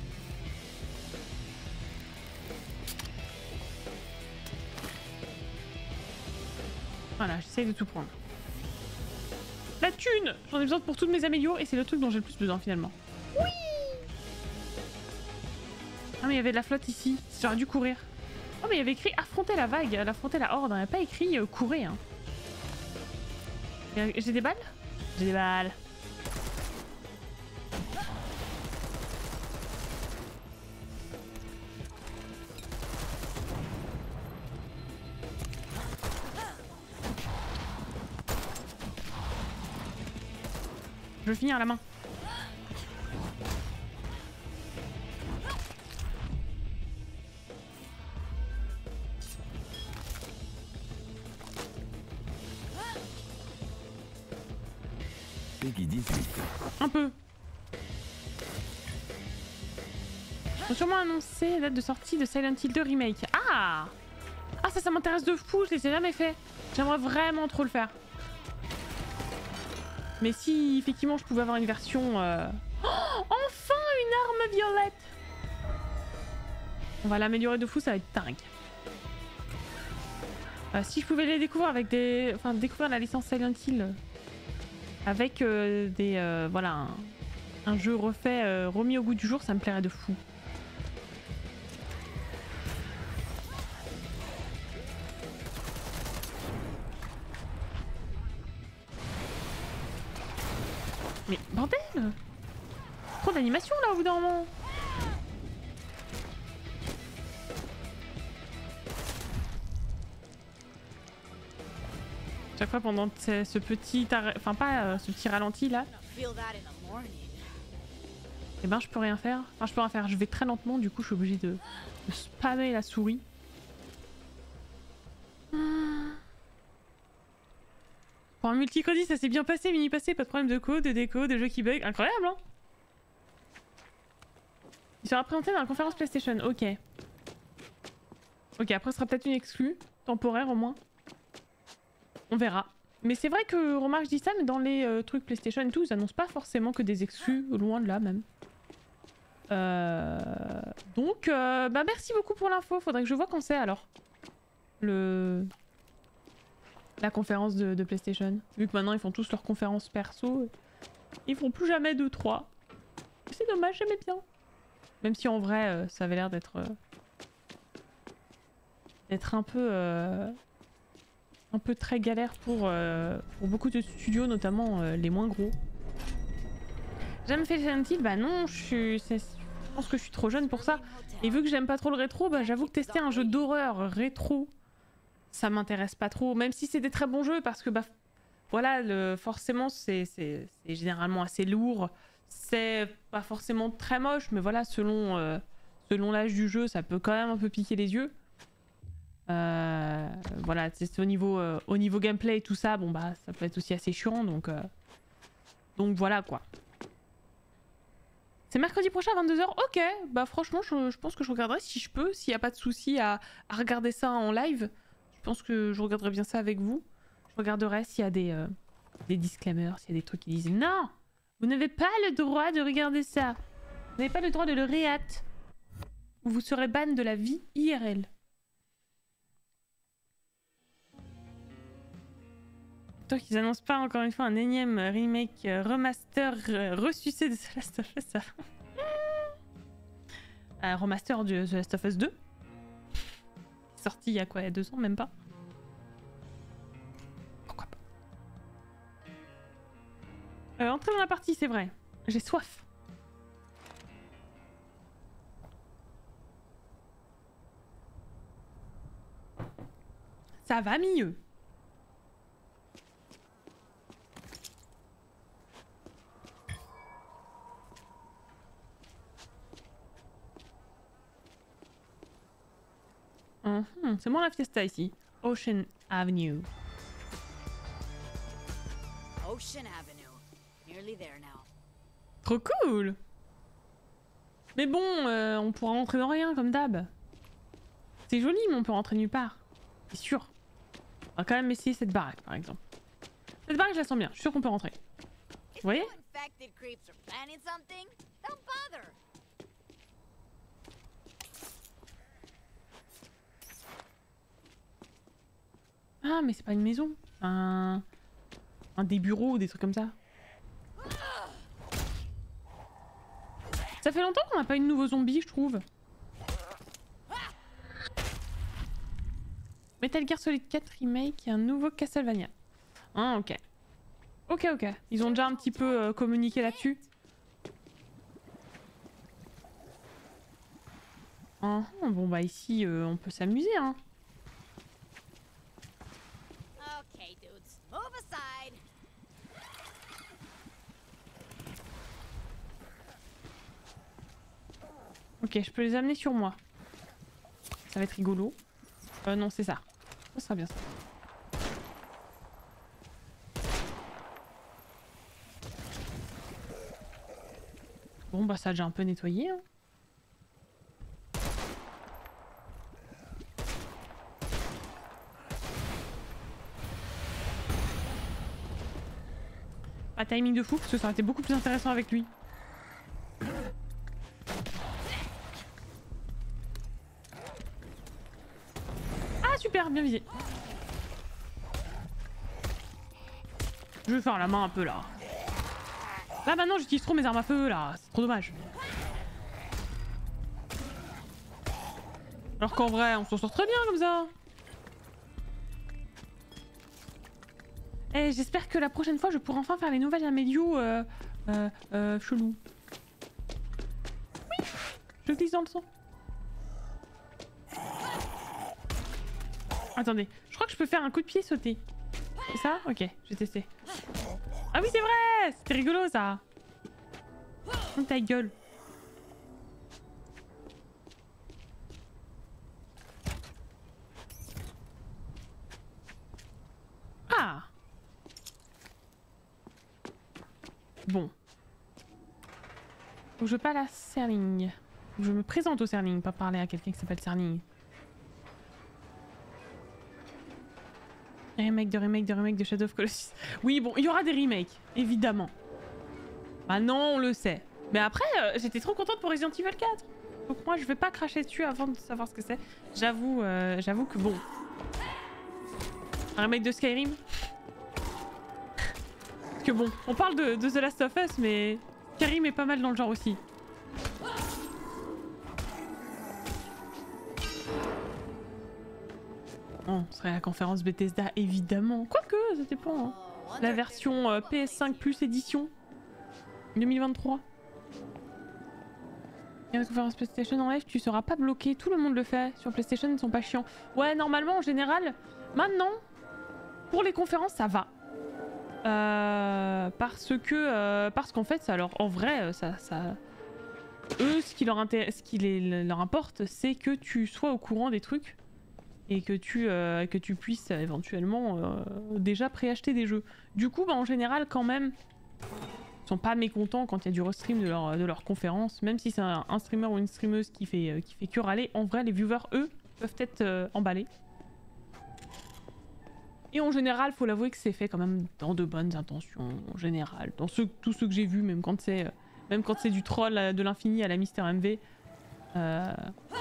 Voilà, j'essaye de tout prendre. La thune! J'en ai besoin pour toutes mes améliores et c'est le truc dont j'ai le plus besoin finalement. Oui! Ah mais il y avait de la flotte ici. J'aurais dû courir. Oh mais il y avait écrit affronter la vague, affronter la horde. Il n'y avait pas écrit euh, courir. Hein. J'ai des balles? J'ai des balles. Je veux finir à la main. Peggy dix-huit. Un peu. Ils ont sûrement annoncé la date de sortie de Silent Hill deux Remake. Ah! Ah ça, ça m'intéresse de fou, je les ai jamais fait. J'aimerais vraiment trop le faire. Mais si effectivement je pouvais avoir une version... Euh... Oh, enfin une arme violette! On va l'améliorer de fou, ça va être dingue. Euh, si je pouvais les découvrir avec des... Enfin découvrir la licence Silent Hill avec euh, des... Euh, voilà, un, un jeu refait, euh, remis au goût du jour, ça me plairait de fou. Mais bordel! Trop trop d'animation là au bout d'un moment. Chaque fois pendant ce, ce petit arrêt, enfin pas euh, ce petit ralenti là, Feel that in the morning. et ben je peux rien faire. Enfin je peux rien faire, je vais très lentement, du coup je suis obligée de, de spammer la souris. Pour un multicrédit ça s'est bien passé, mini passé, pas de problème de code, de déco, de jeux qui bug, incroyable hein. Il sera présenté dans la conférence PlayStation, ok. Ok, après ce sera peut-être une exclue, temporaire au moins. On verra. Mais c'est vrai que, remarque, je dis ça, mais dans les euh, trucs PlayStation et tout, ils annoncent pas forcément que des exclus, loin de là même. Euh... Donc, euh, bah merci beaucoup pour l'info, faudrait que je vois quand c'est alors. Le... La conférence de, de PlayStation. Vu que maintenant ils font tous leurs conférences perso, ils font plus jamais deux trois. C'est dommage, j'aimais bien. Même si en vrai, euh, ça avait l'air d'être... Euh... d'être un peu... Euh... un peu très galère pour, euh, pour beaucoup de studios, notamment euh, les moins gros. J'aime fait Silent Hill, bah non, je suis... je pense que je suis trop jeune pour ça. Et vu que j'aime pas trop le rétro, bah j'avoue que tester un jeu d'horreur rétro, ça m'intéresse pas trop. Même si c'est des très bons jeux, parce que bah voilà, le... forcément c'est généralement assez lourd. C'est pas forcément très moche, mais voilà, selon, euh, selon l'âge du jeu, ça peut quand même un peu piquer les yeux. Euh, voilà, c'est au niveau, euh, au niveau gameplay et tout ça, bon bah ça peut être aussi assez chiant, donc, euh, donc voilà quoi. C'est mercredi prochain à vingt-deux heures, ok, bah franchement je, je pense que je regarderai si je peux, s'il n'y a pas de souci à, à regarder ça en live. Je pense que je regarderai bien ça avec vous. Je regarderai s'il y a des, euh, des disclaimers, s'il y a des trucs qui disent non, vous n'avez pas le droit de regarder ça. Vous n'avez pas le droit de le réat. Ou vous serez ban de la vie I R L. Tant qu'ils annoncent pas encore une fois un énième remake, euh, remaster, euh, ressucé de The Last of Us. Un remaster de The Last of Us deux. Sorti il y a quoi, il y a deux ans, même pas. Pourquoi pas. Euh, entrer dans la partie, c'est vrai. J'ai soif. Ça va mieux. Mmh, c'est moi la fiesta ici. Ocean Avenue. Ocean Avenue. Nearly there now. Trop cool. Mais bon, euh, on pourra rentrer dans rien comme d'hab. C'est joli, mais on peut rentrer nulle part. C'est sûr. On va quand même essayer cette baraque, par exemple. Cette baraque, je la sens bien. Je suis sûr qu'on peut rentrer. Vous voyez? Ah, mais c'est pas une maison. Un... un des bureaux ou des trucs comme ça. Ça fait longtemps qu'on n'a pas eu de nouveau zombie, je trouve. Metal Gear Solid quatre Remake et un nouveau Castlevania. Ah, ok. Ok, ok. Ils ont déjà un petit peu euh, communiqué là-dessus. Ah, bon, bah ici, euh, on peut s'amuser, hein. Okay, dudes, move aside. Ok, je peux les amener sur moi. Ça va être rigolo. Euh, non, c'est ça. Ça sera bien ça. Bon, bah ça a déjà un peu nettoyé, hein. Pas timing de fou, parce que ça aurait été beaucoup plus intéressant avec lui. Ah super, bien visé. Je vais faire la main un peu là. Là maintenant j'utilise trop mes armes à feu là, c'est trop dommage. Alors qu'en vrai on s'en sort très bien comme ça. Et j'espère que la prochaine fois je pourrai enfin faire les nouvelles Amélios euh, euh, euh, chelou. Je glisse dans le sang. Attendez, je crois que je peux faire un coup de pied sauté. C'est ça? Ok, je vais tester. Ah oui, c'est vrai! C'était rigolo ça! Oh, ta gueule! Ah! Bon. Faut que je parle à Serling. Faut que je me présente au Serling, pas parler à quelqu'un qui s'appelle Serling. Remake de remake de remake de Shadow of Colossus. Oui, bon, il y aura des remakes, évidemment. Maintenant, on le sait. Mais après, euh, j'étais trop contente pour Resident Evil quatre. Donc moi, je vais pas cracher dessus avant de savoir ce que c'est. J'avoue, euh, j'avoue que bon. Un remake de Skyrim. Parce que bon, on parle de, de The Last of Us, mais Skyrim est pas mal dans le genre aussi. Oh, ce serait la conférence Bethesda, évidemment. Quoique, ça dépend. Hein. La version euh, P S cinq Plus édition deux mille vingt-trois. Et la conférence PlayStation en live, tu seras pas bloqué. Tout le monde le fait. Sur PlayStation, ils sont pas chiants. Ouais, normalement, en général, maintenant, pour les conférences, ça va. Euh, parce que, euh, parce qu'en fait, ça leur, en vrai, ça, ça, eux, ce qui leur intéresse, ce qui les, leur importe, c'est que tu sois au courant des trucs. Et que tu, euh, que tu puisses euh, éventuellement euh, déjà préacheter des jeux. Du coup, bah, en général, quand même, ils sont pas mécontents quand il y a du restream de leur, de leur conférence. Même si c'est un, un streamer ou une streameuse qui fait, euh, qui fait que râler, en vrai, les viewers, eux, peuvent être euh, emballés. Et en général, faut l'avouer que c'est fait quand même dans de bonnes intentions, en général. Dans ceux, tous ceux que j'ai vus, même quand c'est euh, même quand c'est du troll euh, de l'infini à la Mister M V. Euh...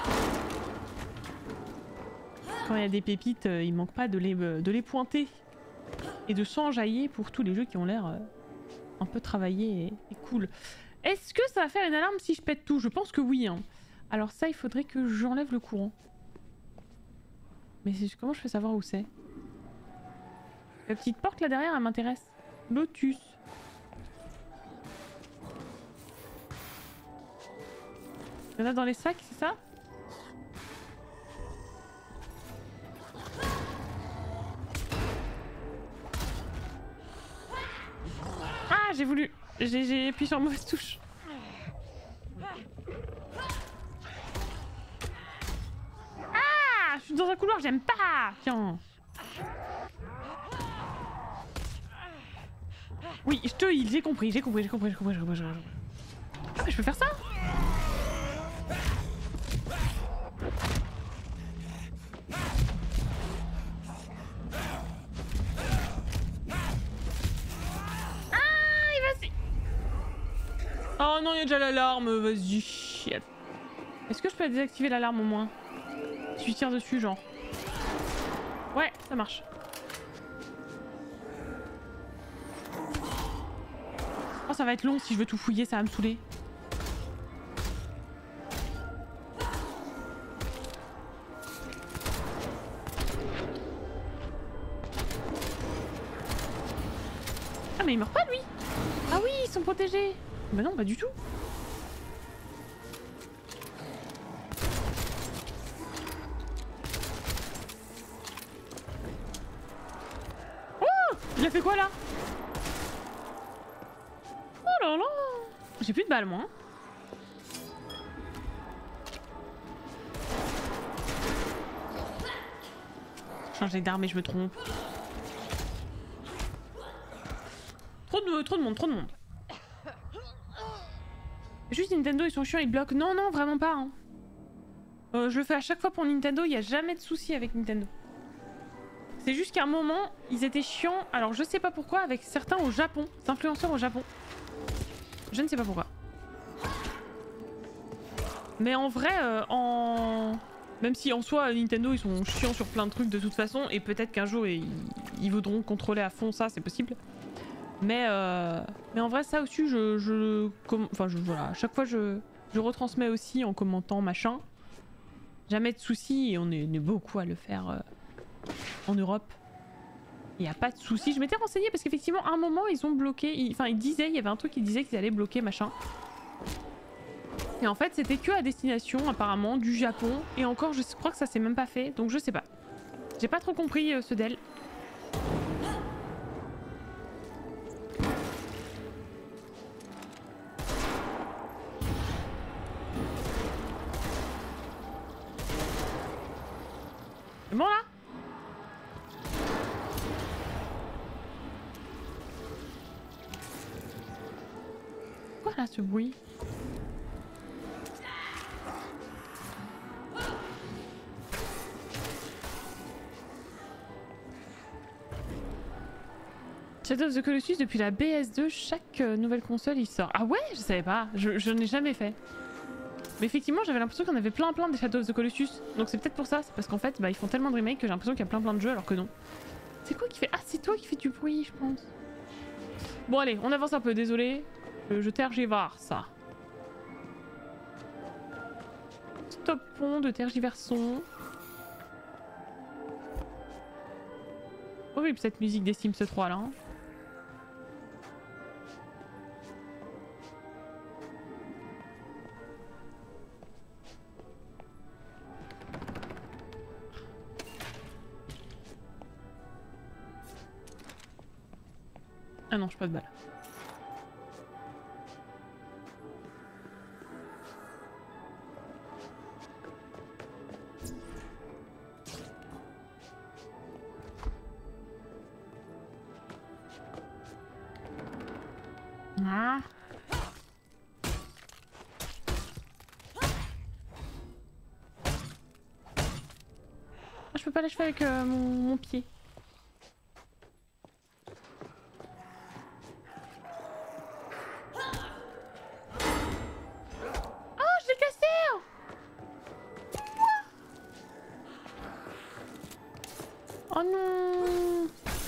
Quand il y a des pépites, euh, il manque pas de les, euh, de les pointer et de s'enjailler pour tous les jeux qui ont l'air euh, un peu travaillés et, et cool. Est-ce que ça va faire une alarme si je pète tout? Je pense que oui. Hein. Alors ça, il faudrait que j'enlève le courant. Mais comment je fais savoir où c'est? La petite porte là derrière, elle m'intéresse. Lotus. Il y en a dans les sacs, c'est ça? Ah, j'ai voulu... J'ai appuyé sur la mauvaise touche. Ah, je suis dans un couloir, j'aime pas. Tiens. Oui, je te heal, j'ai compris, j'ai compris, j'ai compris, j'ai compris, j'ai compris, j'ai compris. Ah, mais je peux faire ça? Oh non, il y a déjà l'alarme, vas-y, shit. Est-ce que je peux désactiver l'alarme au moins? Si je tire dessus, genre. Ouais, ça marche. Oh, ça va être long si je veux tout fouiller, ça va me saouler. Ah, mais il meurt pas lui! Ah oui, ils sont protégés! Bah non, pas du tout. Oh! Il a fait quoi là? Oh là là! J'ai plus de balles moi. Changer d'arme et je me trompe. Trop de, trop de monde, trop de monde. Juste Nintendo, ils sont chiants, ils bloquent. Non, non, vraiment pas. Hein. Euh, je le fais à chaque fois pour Nintendo, il n'y a jamais de souci avec Nintendo. C'est juste qu'à un moment, ils étaient chiants. Alors je sais pas pourquoi, avec certains au Japon, des influenceurs au Japon. Je ne sais pas pourquoi. Mais en vrai, euh, en... même si en soi, Nintendo, ils sont chiants sur plein de trucs de toute façon, et peut-être qu'un jour, ils... ils voudront contrôler à fond ça, c'est possible. Mais, euh, mais en vrai, ça aussi, je, je, enfin, je, voilà, à chaque fois, je, je retransmets aussi en commentant machin. Jamais de soucis, et on est, on est beaucoup à le faire euh, en Europe. Il n'y a pas de soucis. Je m'étais renseignée parce qu'effectivement, à un moment, ils ont bloqué. Enfin, ils, ils disaient, il y avait un truc qui disait qu'ils allaient bloquer machin. Et en fait, c'était que à destination, apparemment, du Japon. Et encore, je crois que ça s'est même pas fait, donc je sais pas. J'ai pas trop compris euh, ce D L. C'est bon là? Quoi là ce bruit? Shadow of the Colossus depuis la B S deux, chaque euh, nouvelle console il sort. Ah ouais? Je savais pas, je, je n'ai jamais fait. Mais effectivement j'avais l'impression qu'on avait plein plein des Shadow of the Colossus. Donc c'est peut-être pour ça, c'est parce qu'en fait bah, ils font tellement de remakes que j'ai l'impression qu'il y a plein plein de jeux alors que non. C'est quoi qui fait... Ah c'est toi qui fais du bruit je pense. Bon allez, on avance un peu, désolé. Je, je tergiverse ça. Stoppons de tergiversons. Horrible cette musique des Sims trois là. Hein. Ah non, je pas de balle. Ah. Ah, je peux pas l'achever avec euh, mon, mon pied. Oh non!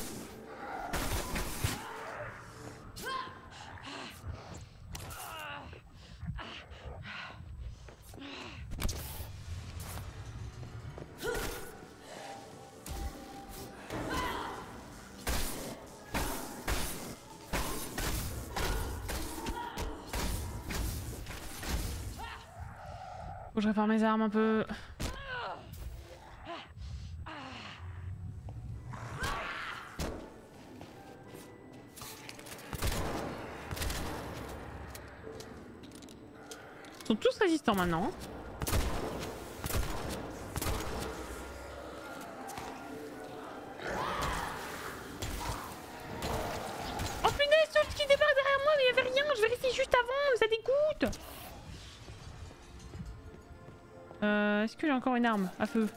Faut que je répare mes armes un peu. Ils sont tous résistants maintenant. Oh punaise, ce qui débarque derrière moi, mais il y avait rien, je vérifie juste avant, ça dégoûte. Euh, est-ce que j'ai encore une arme à feu?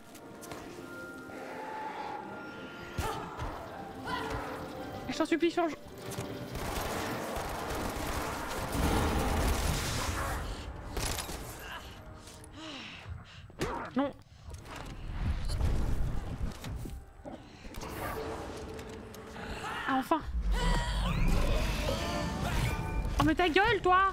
Je t'en supplie, change. Non. Ah enfin. Oh mais ta gueule toi.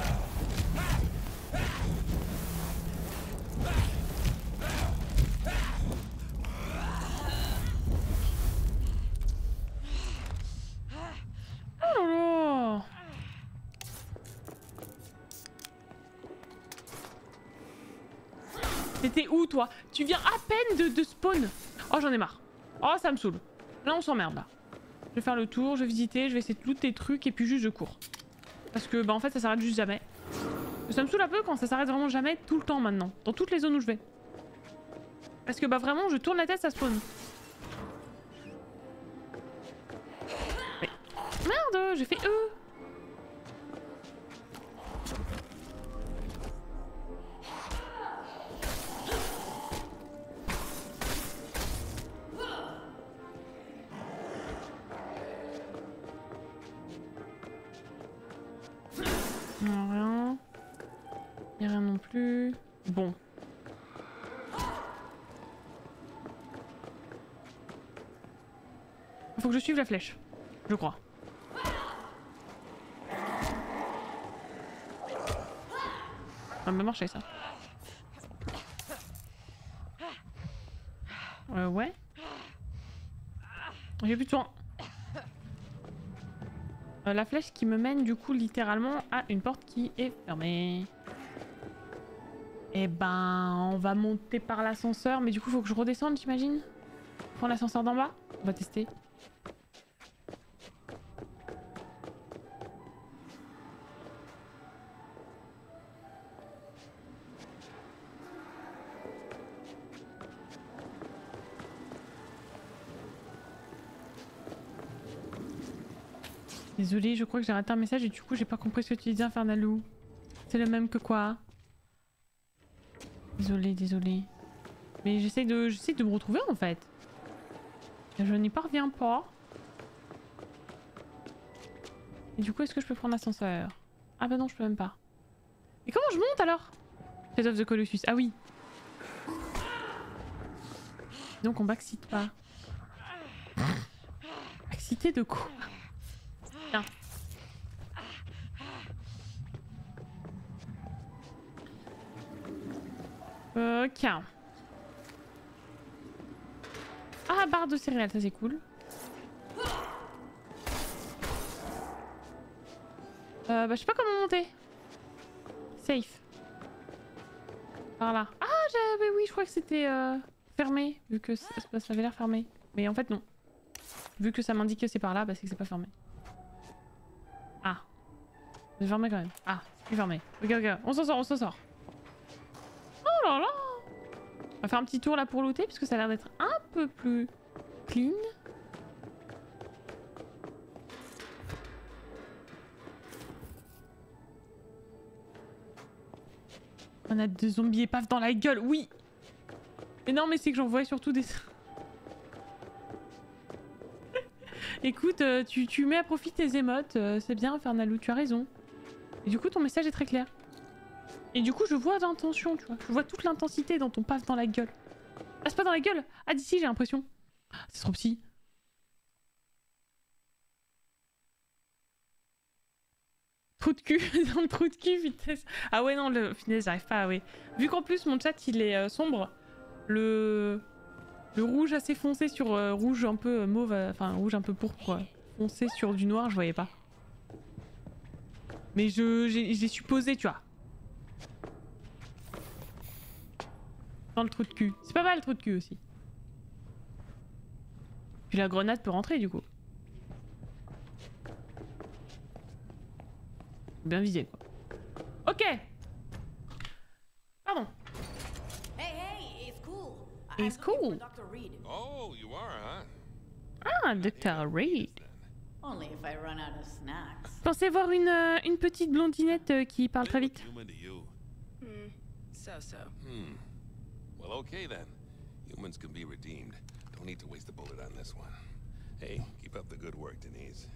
Oh là là. T'étais où toi? Tu viens à peine de, de spawn. Oh j'en ai marre. Oh ça me saoule. Là on s'emmerde là. Je vais faire le tour, je vais visiter, je vais essayer de looter tes trucs et puis juste je cours. Parce que bah en fait ça s'arrête juste jamais. Ça me saoule un peu quand ça s'arrête vraiment jamais tout le temps maintenant. Dans toutes les zones où je vais. Parce que bah vraiment je tourne la tête ça spawn. Mais... Merde, j'ai fait E. Non, rien. Y'a rien non plus. Bon. Faut que je suive la flèche. Je crois. Ça va marcher ça. Euh, ouais. J'ai plus de soin. Euh, la flèche qui me mène du coup littéralement à une porte qui est fermée. Eh ben, on va monter par l'ascenseur, mais du coup, faut que je redescende, j'imagine. Prends l'ascenseur d'en bas. On va tester. Désolée, je crois que j'ai raté un message et du coup j'ai pas compris ce que tu disais, Infernalou. C'est le même que quoi? Désolée, désolée. Mais j'essaie de, j'essaie de me retrouver en fait. Je n'y parviens pas. Et du coup, est-ce que je peux prendre l'ascenseur? Ah bah non, je peux même pas. Et comment je monte alors? Fate of the Colossus, ah oui. Donc on backseat pas. Backseater de quoi? Tiens. Ok. Ah, barre de céréales, ça c'est cool. Euh, bah je sais pas comment monter. Safe. Par là. Ah, j'avais, oui, je crois que c'était euh, fermé, vu que ça, ça avait l'air fermé. Mais en fait non. Vu que ça m'indique que c'est par là, bah c'est que c'est pas fermé. Ah. C'est fermé quand même. Ah, c'est fermé. Ok, ok, on s'en sort, on s'en sort. Oh là là. On va faire un petit tour là pour looter, puisque ça a l'air d'être un peu plus clean. On a deux zombies épaves dans la gueule, oui. Mais non, mais c'est que j'en voyais surtout des... Écoute, euh, tu, tu mets à profit tes émotes, euh, c'est bien Infernalou, tu as raison. Et du coup ton message est très clair. Et du coup je vois l'intention, tu vois. Je vois toute l'intensité dans ton paf dans la gueule. Ah c'est pas dans la gueule. Ah d'ici j'ai l'impression. C'est trop petit. Trou de cul, dans le trou de cul, vitesse. Ah ouais non, le finesse j'arrive pas, ouais. Vu qu'en plus mon chat il est euh, sombre, le... Le rouge assez foncé sur euh, rouge un peu euh, mauve, euh, enfin rouge un peu pourpre quoi. Foncé sur du noir, je voyais pas. Mais je j'ai supposé, tu vois. Dans le trou de cul. C'est pas mal le trou de cul aussi. Puis la grenade peut rentrer du coup. Bien visé quoi. Ok. Pardon. It's cool. Oh, you are, huh? Ah, docteur Reed. Only if I run out of snacks. Pensez voir une, euh, une petite blondinette euh, qui parle très vite. Human to you. Hmm. So so. Hmm. Well, okay then. Humans can be redeemed. Don't need to waste a bullet on this one. Hey, keep up the good work, Denise.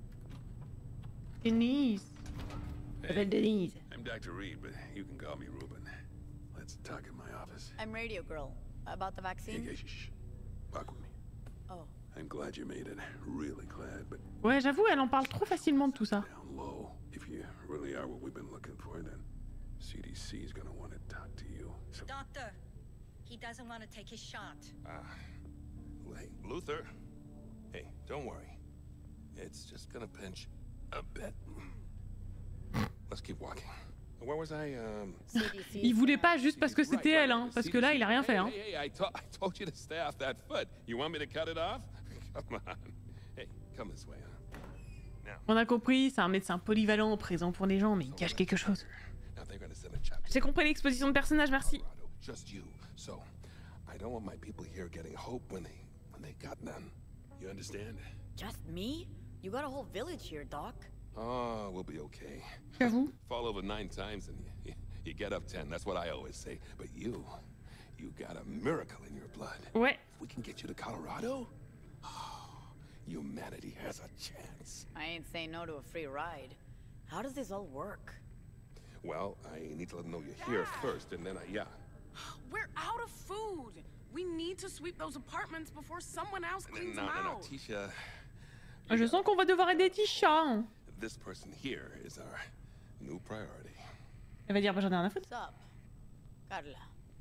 Denise. Hey, Denise. I'm Doctor Reed, but you can call me Ruben. Let's talk in my office. I'm Radio Girl. About the Hey, vaccine? hey, shh, shh. Walk with me. Oh. I'm glad you made it. Really glad, but Ouais, j'avoue, elle en parle trop facilement de tout ça. down low. If you really are what we've been looking for, then C D C is gonna want to talk to you. So, Doctor, he doesn't want to take his shot. ah, well, hey, Luther. Hey, don't worry. It's just gonna pinch a bit. Let's keep walking. Where was I? Um. Il voulait pas juste parce que c'était elle, hein, parce que là, il a rien fait, hein. Hey, hey, I, to I told you to stay off that foot. You want me to cut it off? Come on. Hey, come this way, huh? Now. On a compris, c'est un médecin polyvalent, présent pour les gens, mais il cache quelque chose. Now they're gonna send a chap. J'ai compris l'exposition de personnage, merci. Colorado, just you. So, I don't want my people here getting hope when they when they got none. You understand? Just me? You got a whole village here, Doc. Oh, we'll be okay. J'avoue. Fall over nine times and you, you get up ten. That's what I always say. But you, you got a miracle in your blood. Ouais. If we can get you to Colorado, oh, humanity has a chance. I ain't saying no to a free ride. How does this all work? Well, I need to let them know you're here first, and then I, yeah. We're out of food. We need to sweep those apartments before someone else cleans No, them no, no, out. Tisha. Je sens qu'on va devoir aider Tisha. Hein. This person here is our new priority. Elle va dire, bah j'en ai rien à foutre. What's up? Carla.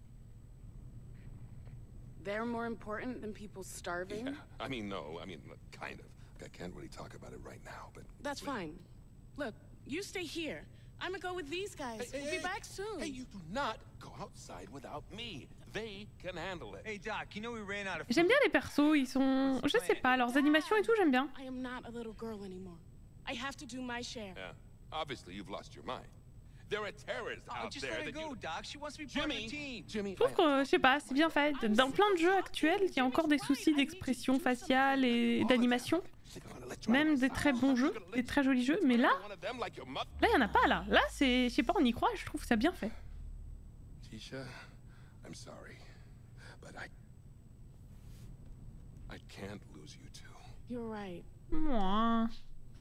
They're more important than people starving? Yeah, I mean, no, I mean, kind of. I can't really talk about it right now, but... That's fine. Look, you stay here. I'm gonna go with these guys. Hey, we'll hey, be back soon. Hey, you do not go outside without me. They can handle it. Hey Doc, you know we ran out of J'aime bien les persos, ils sont... Je sais pas, leurs animations et tout, j'aime bien. I am not a little girl anymore. I have to do my share. Yeah, obviously you've lost your mind. There are terrorists Oh, out just there let her that go, you... Doc. She wants to be part of the Jimmy, team. Jimmy, Je trouve que, je sais pas, c'est bien fait. Dans plein de jeux actuels, il y a encore des soucis d'expression faciale et d'animation. Même des très bons jeux, des très jolis jeux, mais là, là il y en a pas là. Là c'est, je sais pas, on y croit, je trouve ça bien fait. Tisha, I'm sorry, but I... I can't lose you two. You're right. Moi.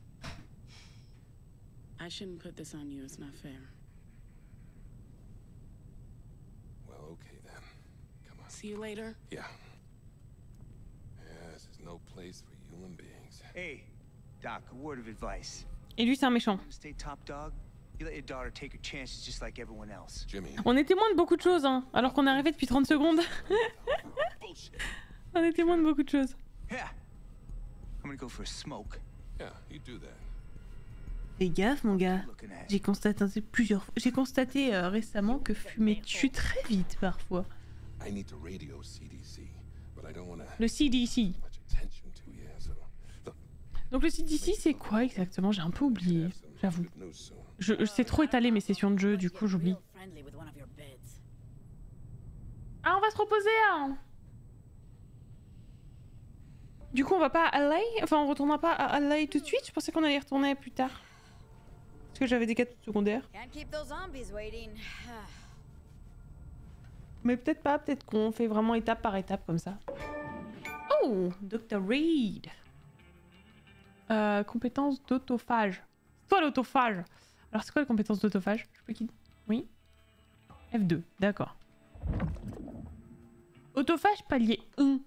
I shouldn't put this on you. It's not fair. Well, okay then. Come on. See you later. Yeah. Yeah, this is no place for human beings. Hey, Doc, a word of advice. Et lui c'est un méchant. You wanna stay top dog? You let your daughter take her chances just like everyone else. Jimmy. On est témoin de beaucoup de choses, hein, alors qu'on est arrivé depuis trente secondes. Bullshit. On est témoin de beaucoup de choses. Yeah. I'm gonna go for a smoke. Yeah, you do that. Fais gaffe mon gars. Looking at. J'ai constaté plusieurs fois. J'ai constaté euh, récemment que fumer tue très vite parfois. I need to radio C D C, but I don't want to Le C D C. much attention to you. So, look, Donc le C D C c'est quoi exactement? J'ai un peu oublié, have some j'avoue. good news soon. Je, je sais trop étaler mes sessions de jeu, du coup j'oublie. Real friendly with one of your bids. Ah on va se reposer hein. Du coup on va pas à L A? Enfin on retournera pas à L A tout de suite? Je pensais qu'on allait y retourner plus tard. Parce que j'avais des quêtes secondaires. Can't keep those zombies waiting. Mais peut-être pas, peut-être qu'on fait vraiment étape par étape comme ça. Oh, docteur Reed. Euh, compétence d'autophage. C'est quoi l'autophage? Alors c'est quoi la compétence d'autophage? Je peux quitter. Oui. F deux, d'accord. Autophage palier un.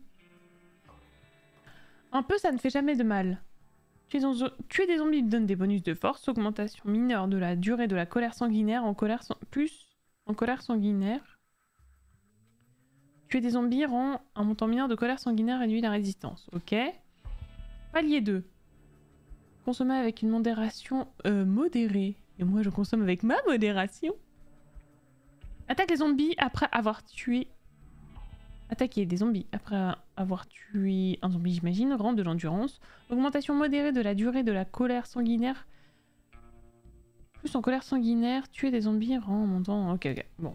Un peu ça ne fait jamais de mal. Tuer, dans... Tuer des zombies donne des bonus de force, augmentation mineure de la durée de la colère sanguinaire en colère sang... plus en colère sanguinaire. Tuer des zombies rend un montant mineur de colère sanguinaire réduit la résistance. Ok. Palier deux. Consommer avec une modération euh, modérée. Et moi je consomme avec ma modération. Attaque les zombies après avoir tué... Attaquer des zombies après avoir tué un zombie, j'imagine, rend de l'endurance. Augmentation modérée de la durée de la colère sanguinaire. Plus en colère sanguinaire, tuer des zombies rend un montant... Ok, ok, bon.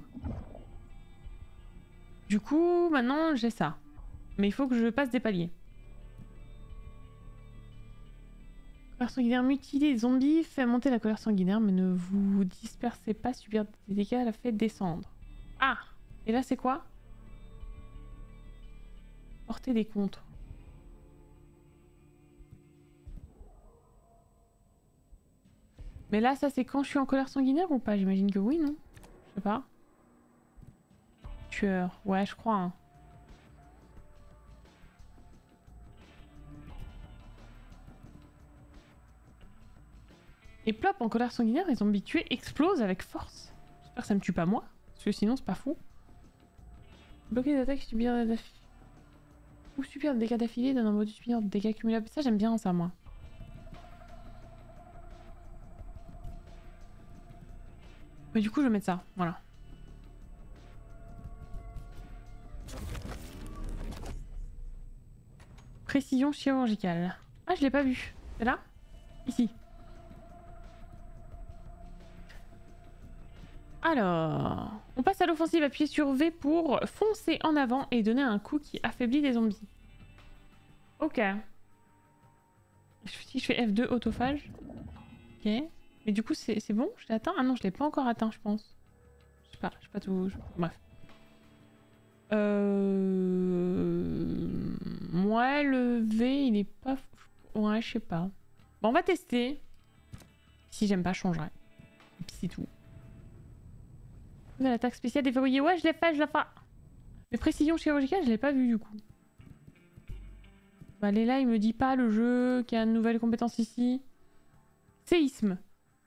Du coup, maintenant j'ai ça. Mais il faut que je passe des paliers. Colère sanguinaire mutilée des zombies fait monter la colère sanguinaire, mais ne vous dispersez pas, subir des dégâts la fait descendre. Ah! Et là c'est quoi? Porter des contres. Mais là, ça c'est quand je suis en colère sanguinaire ou pas? J'imagine que oui, non? Je sais pas. Tueur. Ouais, je crois. Hein. Et plop, en colère sanguinaire, les zombies tués explosent avec force. J'espère que ça me tue pas moi, parce que sinon c'est pas fou. Bloquer des attaques, subir des attaques... Ou subir des dégâts d'affilée donne un bonus mineur de dégâts cumulables. Ça j'aime bien ça moi. Mais du coup je vais mettre ça, voilà. Précision chirurgicale. Ah je l'ai pas vu. C'est là? Ici. Alors, on passe à l'offensive, appuyez sur V pour foncer en avant et donner un coup qui affaiblit les zombies. Ok. Si je fais F deux, autophage. Ok. Mais du coup, c'est bon? Je l'ai atteint? Ah non, je l'ai pas encore atteint, je pense. Je sais pas, je sais pas tout... Je... Bref. Euh... Ouais, le V, il est pas... Ouais, je sais pas. Bon, on va tester. Si j'aime pas, je changerai. Et puis c'est tout. L'attaque spéciale déverrouillée. Ouais, je l'ai fait, je l'ai fait. Mais précision chirurgicale, je l'ai pas vu du coup. Bah, allez là, il me dit pas le jeu qui a une nouvelle compétence ici. Séisme.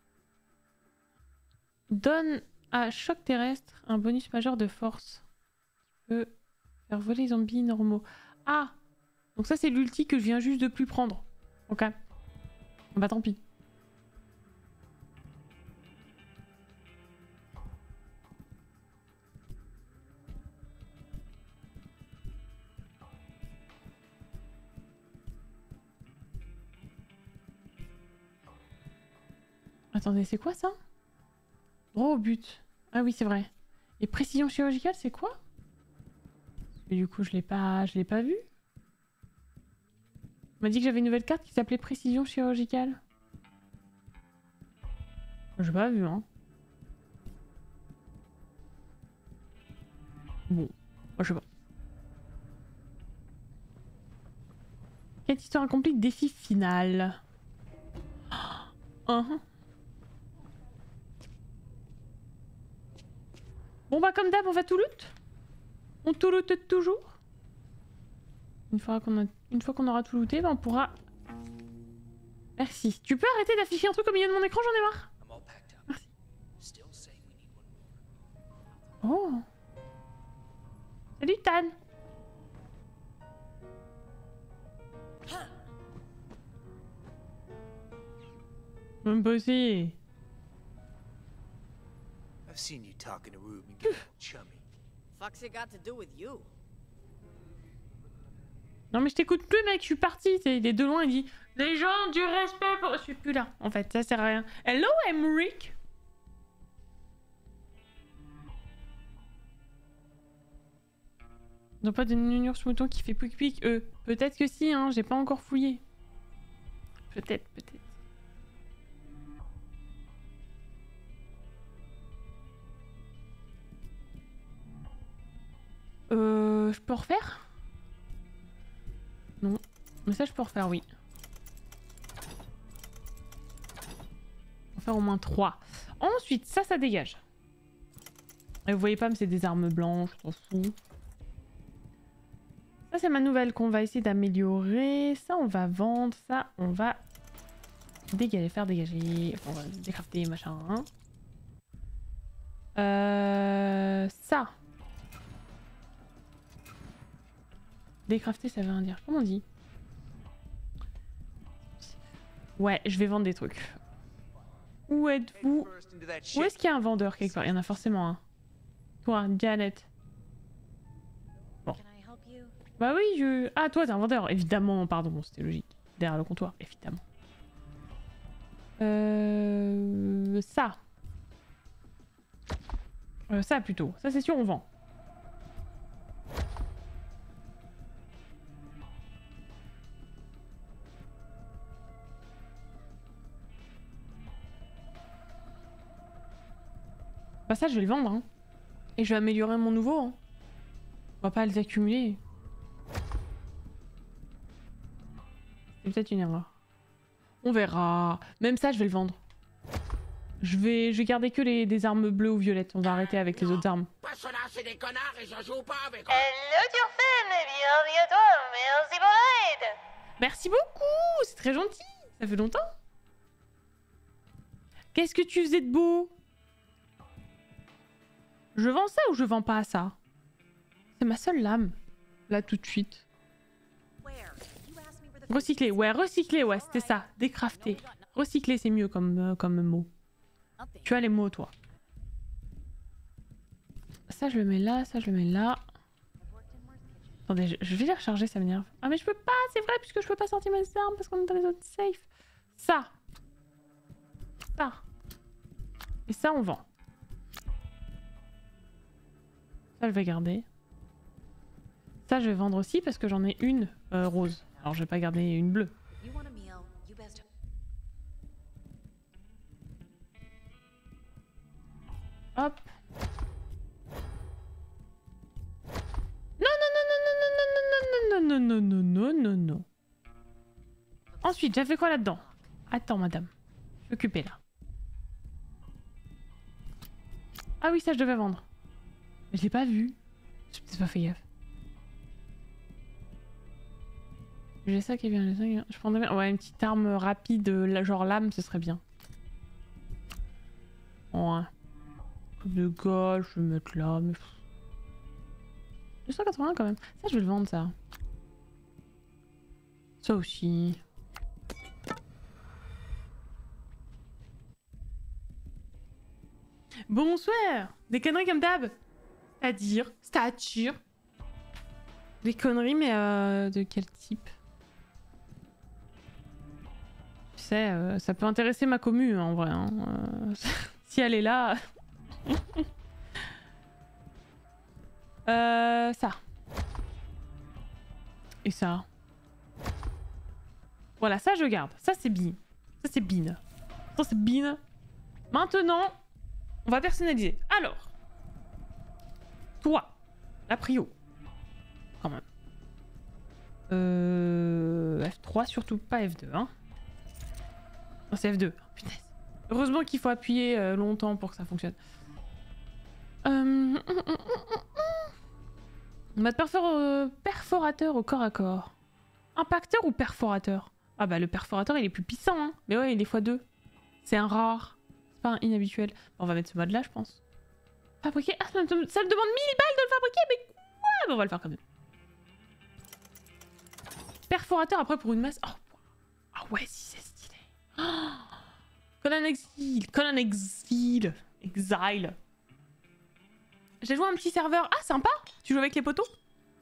Donne à choc terrestre un bonus majeur de force. Peut faire voler les zombies normaux. Ah! Donc ça, c'est l'ulti que je viens juste de plus prendre. Ok. Bah tant pis. Attendez, c'est quoi ça? Droit au but. Ah oui, c'est vrai. Et précision chirurgicale, c'est quoi? Et du coup, je l'ai pas, je l'ai pas vu. On m'a dit que j'avais une nouvelle carte qui s'appelait précision chirurgicale. J'ai pas vu, hein. Bon, moi je sais pas. Quête histoire accomplie, défi final. Oh, uh-huh. Bon bah comme d'hab, on va tout loot. On tout loot toujours. Une fois qu'on a... Une fois qu'on aura tout looté, bah on pourra... Merci. Tu peux arrêter d'afficher un truc au milieu de mon écran, j'en ai marre. Merci. Oh. Salut Tan. Même pas aussi. I've seen you talking to Rube and getting all chummy. Fuck's it got to do with you? Non mais je t'écoute plus mec, je suis parti. Il est de loin, il dit les gens du respect pour... Je suis plus là. En fait, ça sert à rien. Hello Emric. Ils n'ont pas de nounours mouton qui fait pouic pouic eux. Peut-être que si, hein, j'ai pas encore fouillé. Peut-être, peut-être. Euh... Je peux en refaire? Non. Mais ça, je peux en refaire, oui. On va faire au moins trois. Ensuite, ça, ça dégage. Et vous voyez pas, mais c'est des armes blanches, je m'en fous. Ça, c'est ma nouvelle qu'on va essayer d'améliorer. Ça, on va vendre. Ça, on va dégager, faire dégager. Enfin, on va décrafter, machin. Hein. Euh... Ça. Décrafter, ça veut rien dire. Comment on dit? Ouais, je vais vendre des trucs. Où êtes-vous? Où est-ce qu'il y a un vendeur quelque part? Il y en a forcément un. Toi, Janet. Bon. Bah oui, je... Ah, toi, t'es un vendeur. Évidemment, pardon, c'était logique. Derrière le comptoir, évidemment. Euh... Ça. Euh, ça, plutôt. Ça, c'est sûr, on vend. Bah ça, je vais le vendre, hein. Et je vais améliorer mon nouveau, hein. On va pas les accumuler. C'est peut-être une erreur. On verra. Même ça, je vais le vendre. Je vais, je vais garder que les des armes bleues ou violettes. On va arrêter avec les autres armes. Pas cela, c'est des connards et je joue pas avec eux. Hello Turfen, bienvenue à toi, merci pour l'aide. Merci beaucoup, c'est très gentil. Ça fait longtemps. Qu'est-ce que tu faisais de beau? Je vends ça ou je vends pas ça? C'est ma seule lame. Là, tout de suite. Recycler, ouais, recycler, ouais, c'était ça. Décrafter. Recycler, c'est mieux comme, euh, comme mot. Tu as les mots, toi. Ça, je le mets là, ça, je le mets là. Attendez, je, je vais les recharger, ça m'énerve. Ah, mais je peux pas, c'est vrai, puisque je peux pas sortir mes armes parce qu'on est dans les autres safes. Ça. Ça. Et ça, on vend. Ça, je vais garder. Ça, je vais vendre aussi parce que j'en ai une euh, rose. Alors, je vais pas garder une bleue. Hop. Non, non, non, non, non, non, non, non, non, non, non, non, non, non. Ensuite, j'ai fait quoi là-dedans? Attends, madame. Je suis occupée, là. Ah oui, ça, je devais vendre. Mais je l'ai pas vu. J'ai peut-être pas fait gaffe. J'ai ça qui est bien. Je prendrais bien. Ouais, une petite arme rapide, genre lame, ce serait bien. Ouais. De gauche, je vais mettre là. Mais... deux cent quatre-vingts quand même. Ça, je vais le vendre, ça. Ça aussi. Bonsoir. Des conneries comme d'hab. C'est-à-dire, c'est-à-dire. Des conneries, mais euh, de quel type? sais, euh, ça peut intéresser ma commu en vrai. Hein. Euh, si elle est là... euh, ça. Et ça. Voilà, ça je garde. Ça c'est bin. Ça c'est bin. Ça c'est bin. Maintenant, on va personnaliser. Alors. Toi. La prio. Quand même. Euh... F trois surtout, pas F deux. Hein. Non, c'est F deux. Oh, putain. Heureusement qu'il faut appuyer euh, longtemps pour que ça fonctionne. Euh... Mode perfor euh, perforateur au corps à corps. Impacteur ou perforateur? Ah bah le perforateur il est plus puissant hein. Mais ouais il est fois deux. C'est un rare. C'est pas un inhabituel. Bon, on va mettre ce mode là je pense. Fabriquer. Ah ça me, ça me demande mille balles de le fabriquer mais quoi? Bah, on va le faire quand même. Perforateur après pour une masse. Oh. Ah ouais si c'est stylé. Oh. Conan Exile. Conan Exile. Exile. J'ai joué à un petit serveur. Ah sympa. Tu joues avec les poteaux?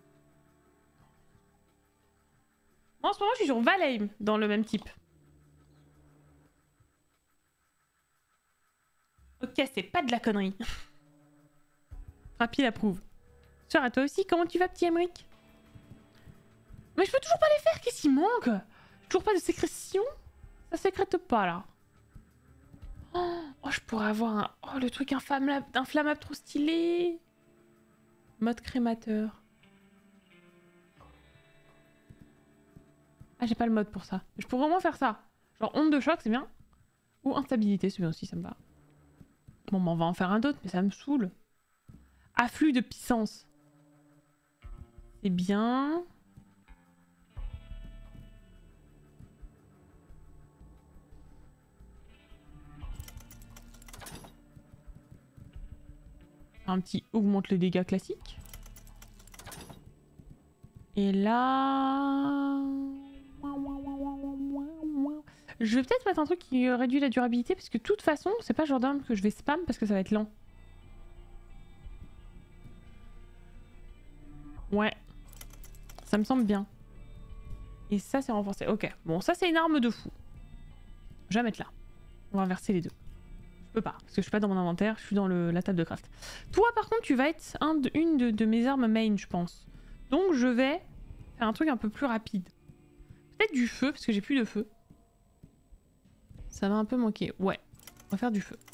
Moi, en ce moment, je suis sur Valheim, dans le même type. Ok, c'est pas de la connerie. Rapide approuve. Sœur, à toi aussi, comment tu vas, petit Emmerich? Mais je peux toujours pas les faire, qu'est-ce qu'il manque? Toujours pas de sécrétion? Ça sécrète pas, là. Oh, oh, je pourrais avoir un... Oh, le truc inflammable, inflammable trop stylé. Mode crémateur. Ah, j'ai pas le mode pour ça. Je pourrais vraiment faire ça. Genre onde de choc, c'est bien. Ou instabilité, c'est bien aussi, ça me va. Bon, bah, on va en faire un d'autre, mais ça me saoule. Afflux de puissance. C'est bien. Un petit augmente les dégâts classiques. Et là... Je vais peut-être mettre un truc qui réduit la durabilité parce que de toute façon, c'est pas le genre d'arme que je vais spam parce que ça va être lent. Ouais. Ça me semble bien. Et ça, c'est renforcé. Ok. Bon, ça, c'est une arme de fou. Je vais la mettre là. On va inverser les deux. Je peux pas parce que je suis pas dans mon inventaire, je suis dans le, la table de craft. Toi, par contre, tu vas être un de, une de, de mes armes main, je pense. Donc, je vais faire un truc un peu plus rapide. Peut-être du feu parce que j'ai plus de feu. Ça va un peu manquer. Ouais, on va faire du feu.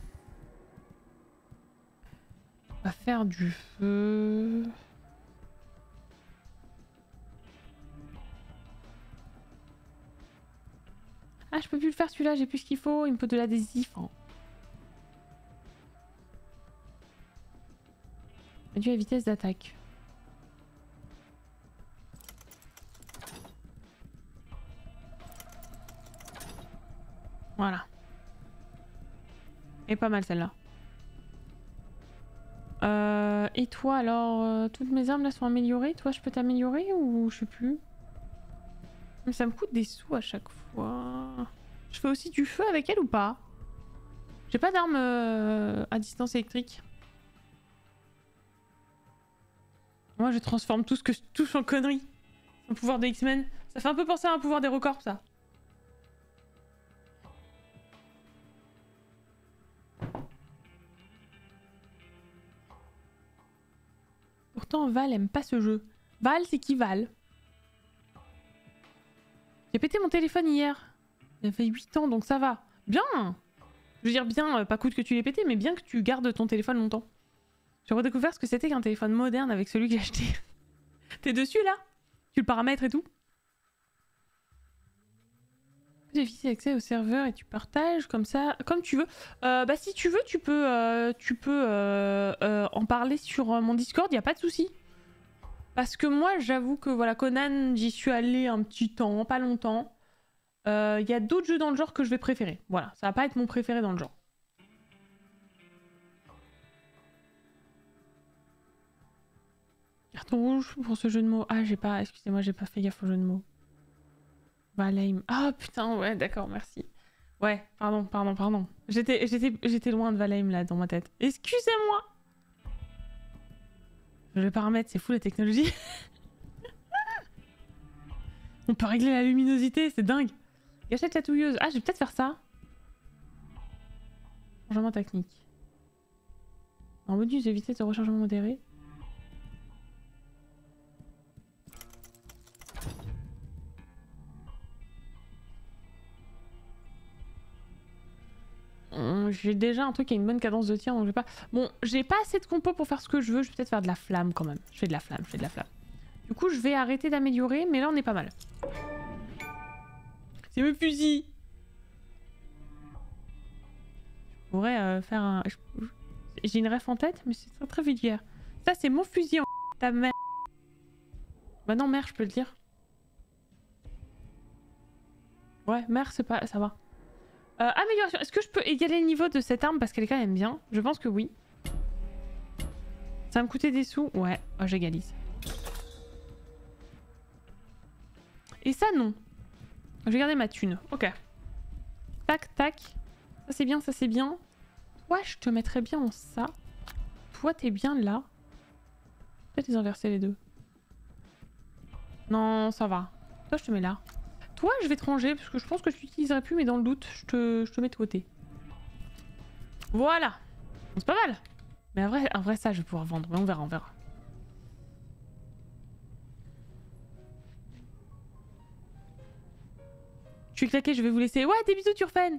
On va faire du feu. Ah, je peux plus le faire celui-là, j'ai plus ce qu'il faut. Il me faut de l'adhésif. Hein. Réduit la vitesse d'attaque. Voilà. Et pas mal celle-là. Euh, et toi alors, euh, toutes mes armes là sont améliorées. Toi je peux t'améliorer ou je sais plus. Mais ça me coûte des sous à chaque fois. Je fais aussi du feu avec elle ou pas? J'ai pas d'arme euh, à distance électrique. Moi je transforme tout ce que je touche en conneries. Un pouvoir de X-Men. Ça fait un peu penser à un pouvoir des records ça. Pourtant Val aime pas ce jeu. Val c'est qui Val? J'ai pété mon téléphone hier. Il avait huit ans donc ça va. Bien. Je veux dire bien, pas coûte que tu l'aies pété, mais bien que tu gardes ton téléphone longtemps. J'ai redécouvert ce que c'était qu'un téléphone moderne avec celui que j'ai acheté. T'es dessus là? Tu le paramètres et tout? J'ai fixé accès au serveur et tu partages comme ça, comme tu veux. Euh, bah si tu veux, tu peux, euh, tu peux euh, euh, en parler sur euh, mon Discord, y a pas de souci. Parce que moi, j'avoue que voilà, Conan, j'y suis allée un petit temps, pas longtemps. Il euh, y a d'autres jeux dans le genre que je vais préférer. Voilà, ça va pas être mon préféré dans le genre. Carton rouge pour ce jeu de mots. Ah, j'ai pas, excusez-moi, j'ai pas fait gaffe au jeu de mots. Valheim. Ah putain, ouais, d'accord, merci. Ouais, pardon, pardon, pardon. J'étais, j'étais, j'étais loin de Valheim là dans ma tête. Excusez-moi. Je vais le paramètre, c'est fou la technologie. On peut régler la luminosité, c'est dingue. Gâchette chatouilleuse. Ah, je vais peut-être faire ça. Changement technique. En bonus, éviter de rechargement modéré. J'ai déjà un truc qui a une bonne cadence de tir, donc je vais pas... Bon, j'ai pas assez de compo pour faire ce que je veux, je vais peut-être faire de la flamme quand même. Je fais de la flamme, je fais de la flamme. Du coup, je vais arrêter d'améliorer, mais là on est pas mal. C'est mes fusils. Je pourrais euh, faire un... J'ai une ref en tête, mais c'est très très vulgaire. Ça, c'est mon fusil en... Ta mère. Bah non, mère, je peux le dire. Ouais, mère, c'est pas... ça va. Euh, amélioration. Est-ce que je peux égaler le niveau de cette arme parce qu'elle est quand même bien? Je pense que oui. Ça va me coûter des sous? Ouais, oh, j'égalise. Et ça, non. Je vais garder ma thune. Ok. Tac, tac. Ça, c'est bien, ça, c'est bien. Toi, je te mettrais bien en ça. Toi, t'es bien là. Peut-être les inverser les deux. Non, ça va. Toi, je te mets là. Toi, je vais te ranger parce que je pense que je t'utiliserai plus, mais dans le doute, je te, je te mets de côté. Voilà. C'est pas mal. Mais en vrai, en vrai, ça, je vais pouvoir vendre. Mais on verra, on verra. Je suis claqué, je vais vous laisser. Ouais, des bisous, Turfen.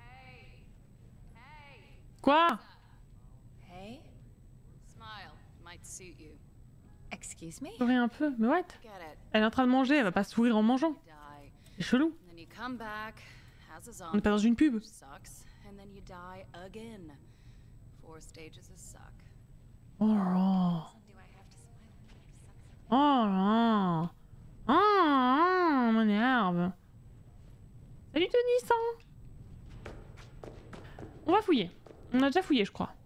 Quoi? Hey? Smile. Might suit you. Excuse me? Sourire un peu, mais what? Get it. Elle est en train de manger, elle va pas sourire en mangeant. Die. C'est chelou. Then you come back as a zombie. On n'est pas dans une pub. Sucks. And then you die again. Four stages of suck. Oh là. Oh là. Oh là, mon herbe. Salut Denis, hein. On va fouiller. On a déjà fouillé, je crois.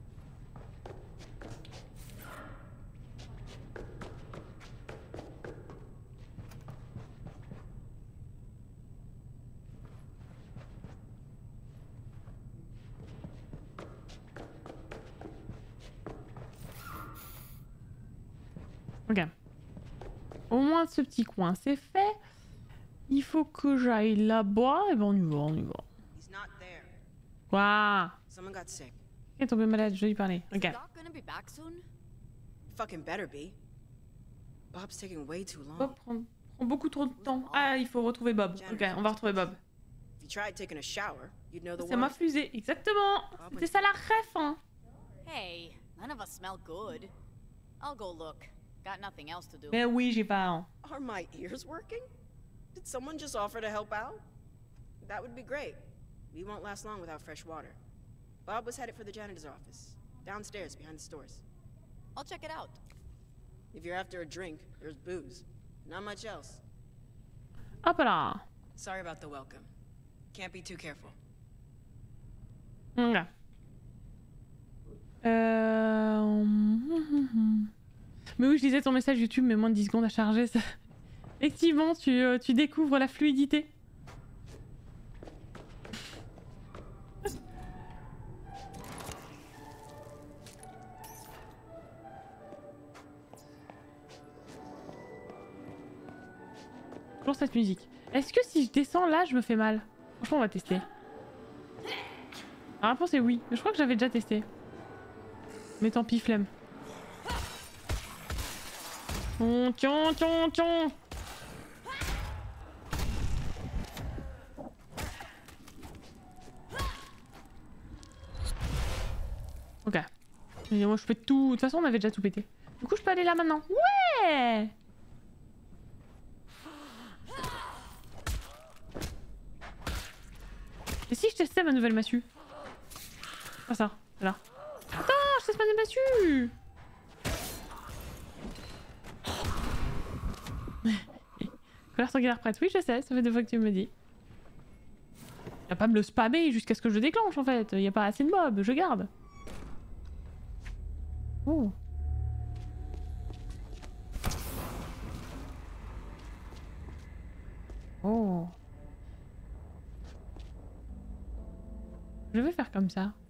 Ok. Au moins ce petit coin c'est fait. Il faut que j'aille là-bas. Et ben on y va, on y va. Quoi? Il est tombé malade, je vais lui parler. Ok. Is Doc gonna be back soon? Fucking better be. Bob's taking way too long. Bob prend, prend beaucoup trop de temps. Ah, il faut retrouver Bob. Ok, on va retrouver Bob. If you tried taking a shower, you'd know the C'est ma fusée, exactement. C'était ça la ref, hein. Hey, none of us smell good. I'll go look. Got nothing else to do. Mais oui, j'ai pas. Hein. Are my ears working? Did someone just offer to help out? That would be great. We won't last long without fresh water. Bob was headed for the janitor's office, downstairs behind the stores. I'll check it out. If you're after a drink, there's booze. Not much else. Hop là. Sorry about the welcome. Can't be too careful. Ok. Euh... Mais oui, je lisais ton message YouTube, mais moins de dix secondes à charger. Ça... Effectivement, tu, euh, tu découvres la fluidité. Toujours cette musique. Est-ce que si je descends là, je me fais mal? Franchement, on va tester. La réponse est oui, mais je crois que j'avais déjà testé. Mais tant pis, flemme. Oh, tiens, tiens, tiens. Ok. Et moi je peux tout... De toute façon on avait déjà tout pété. Du coup je peux aller là maintenant. Ouais. Et si je testais ma nouvelle massue? Pas ça, c'est là. Attends, je teste ma nouvelle massue. Colère sanguinaire prête. Oui, je sais, ça fait deux fois que tu me le dis. Il va pas me le spammer jusqu'à ce que je déclenche en fait. Il n'y a pas assez de mobs, je garde. Oh. Oh. Je vais faire comme ça.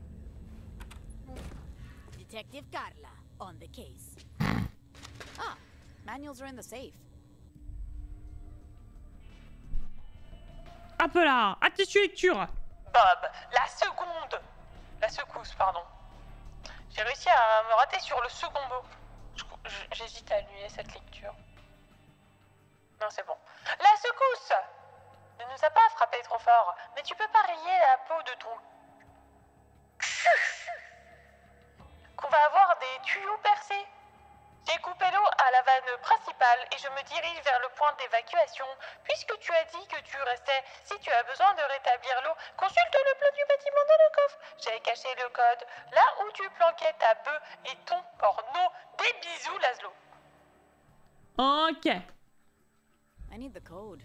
Detective Carla, on the case. Ah, manuals are in the safe. Hop là. Attention lecture. Bob, la seconde. La secousse, pardon. J'ai réussi à me rater sur le second mot. Je- J'hésite à annuler cette lecture. Non, c'est bon. La secousse ne nous a pas frappé trop fort, mais tu peux pas rayer la peau de ton cul. Qu'on va avoir des tuyaux percés. J'ai coupé l'eau à la vanne principale et je me dirige vers le point d'évacuation. Puisque tu as dit que tu restais, si tu as besoin de rétablir l'eau, consulte le plan du bâtiment dans le coffre. J'ai caché le code là où tu planquais ta bœuf et ton porno. Des bisous, Laszlo. Ok. I need the code.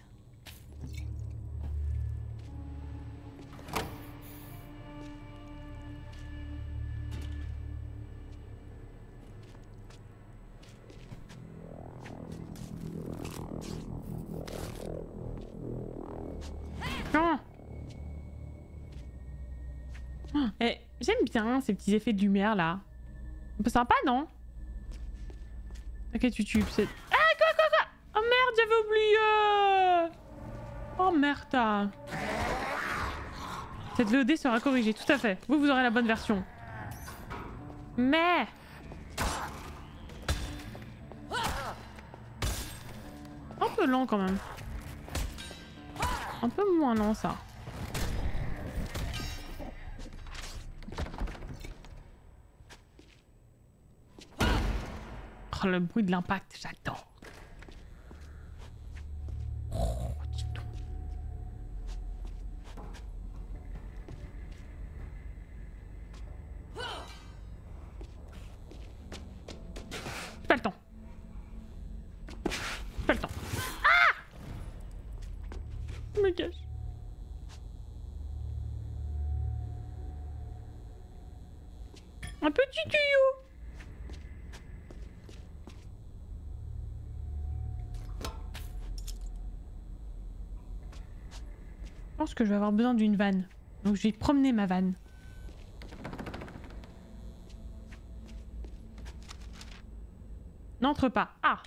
Non. Eh, j'aime bien ces petits effets de lumière là. Un peu sympa, non? Ok, tu tues. c'est... Ah, quoi, quoi, quoi? Oh merde, j'avais oublié. Oh merde. Cette V O D sera corrigée, tout à fait. Vous, vous aurez la bonne version. Mais... Un peu lent quand même. Un peu moins lent ça. Oh, le bruit de l'impact, j'adore. Oh, dis donc. J'ai pas le temps. J'ai pas le temps. Ah! Je me cache. Un petit tuyau. Je pense que je vais avoir besoin d'une vanne. Donc je vais promener ma vanne. N'entre pas. Ah!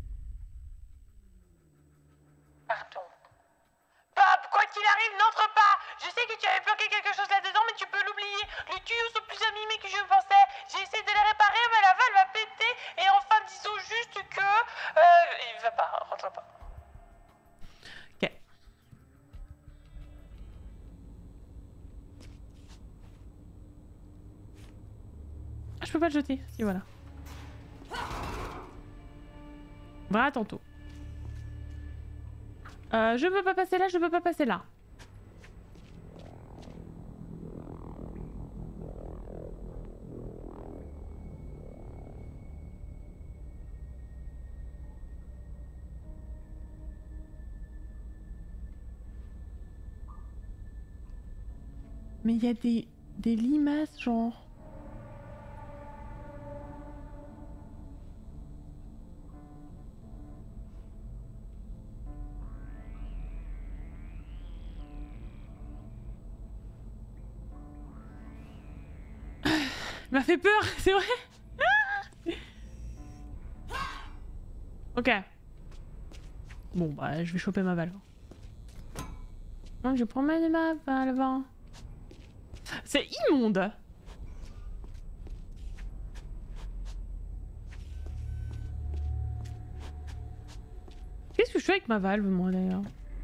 Pardon. Bob, quoi qu'il arrive, n'entre pas. Je sais que tu avais bloqué quelque chose là-dedans, mais tu peux l'oublier. Les tuyaux sont plus abîmés que je pensais. J'ai essayé de les réparer, mais la valve va péter. Et enfin, disons juste que... Euh, il va pas, rentre pas. Ok. Ah, je peux pas le jeter. Si, voilà. Voilà, tantôt. Euh, je peux pas passer là, je peux pas passer là. Mais il y a des, des limaces, genre. Il m'a fait peur, c'est vrai. Ok. Bon, bah, je vais choper ma valve. Donc, je promène ma valve. C'est immonde. Qu'est-ce que je fais avec ma valve, moi, d'ailleurs?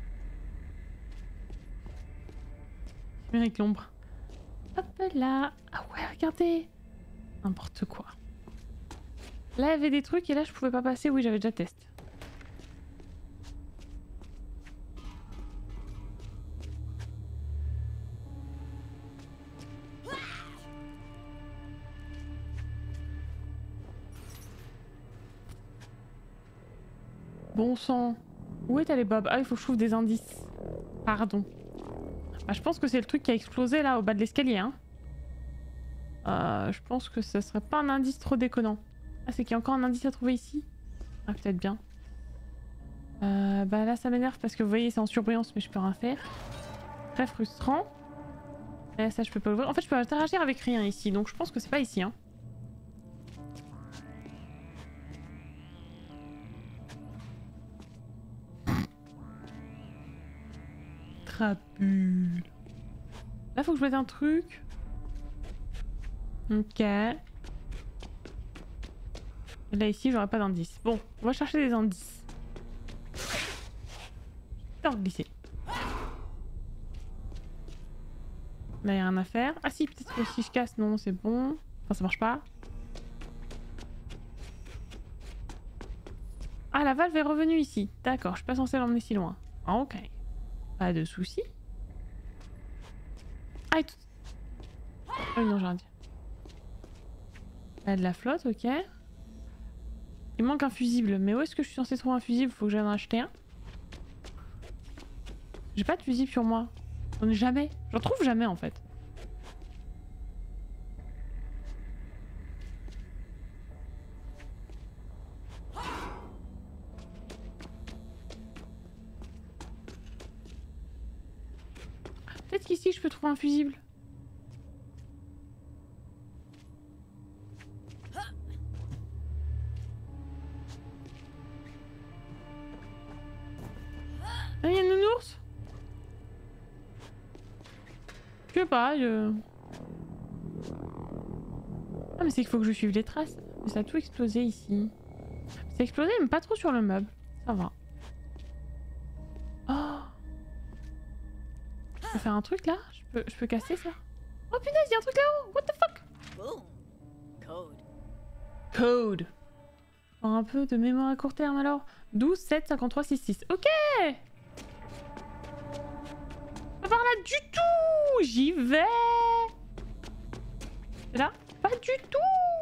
Avec l'ombre. Hop là. Ah ouais, regardez. N'importe quoi. Là, il y avait des trucs et là, je pouvais pas passer. Oui, j'avais déjà testé. Bon sang. Où est allé Bob? Ah, il faut que je trouve des indices. Pardon. Bah, je pense que c'est le truc qui a explosé là au bas de l'escalier. Hein. Euh, je pense que ce serait pas un indice trop déconnant. Ah, c'est qu'il y a encore un indice à trouver ici? Ah, peut-être bien. Euh, bah là, ça m'énerve parce que vous voyez, c'est en surbrillance, mais je peux rien faire. Très frustrant. Et ça, je peux pas l'ouvrir. En fait, je peux interagir avec rien ici, donc je pense que c'est pas ici. Hein. crapule. Là, faut que je mette un truc. Ok. Et là, ici, j'aurai pas d'indice. Bon, on va chercher des indices. J'ai glisser. Là, il n'y a rien à faire. Ah si, peut-être que si je casse, non, c'est bon. Enfin, ça marche pas. Ah, la valve est revenue ici. D'accord, je suis pas censée l'emmener si loin. Ah, ok. Pas de soucis. Ah, et tout... Oh non, j'ai rien dit. Là, de la flotte, ok. Il manque un fusible. Mais où est-ce que je suis censée trouver un fusible? Faut que j'aille en acheter un. J'ai pas de fusible sur moi. J'en ai jamais. J'en trouve jamais en fait. Peut-être qu'ici je peux trouver un fusible. Ah, il y a une nounours? Je sais pas, je... Ah mais c'est qu'il faut que je suive les traces. Mais ça a tout explosé ici. Ça a explosé mais pas trop sur le meuble. Ça va. Oh, je peux faire un truc là? Je peux, je peux casser ça? Oh punaise, il y a un truc là-haut! What the fuck? Boom. Code. Code. Pour un peu de mémoire à court terme alors. douze, sept, cinquante-trois, soixante-six. Ok! Pas par là du tout! J'y vais! Là? Pas du tout!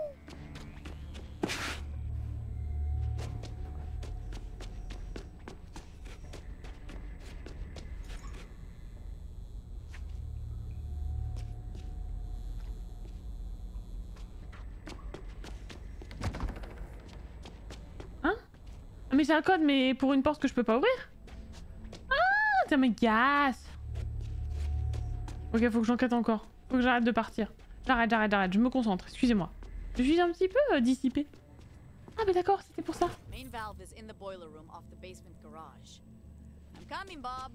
Hein? Ah mais j'ai un code mais pour une porte que je peux pas ouvrir? Ah! Ça me gasse! Ok, faut que j'enquête encore. Faut que j'arrête de partir. J'arrête, j'arrête, j'arrête. Je me concentre. Excusez-moi. Je suis un petit peu euh, dissipée. Ah bah d'accord, c'était pour ça. Main valve is in the boiler room off the basement garage. I'm coming, Bob.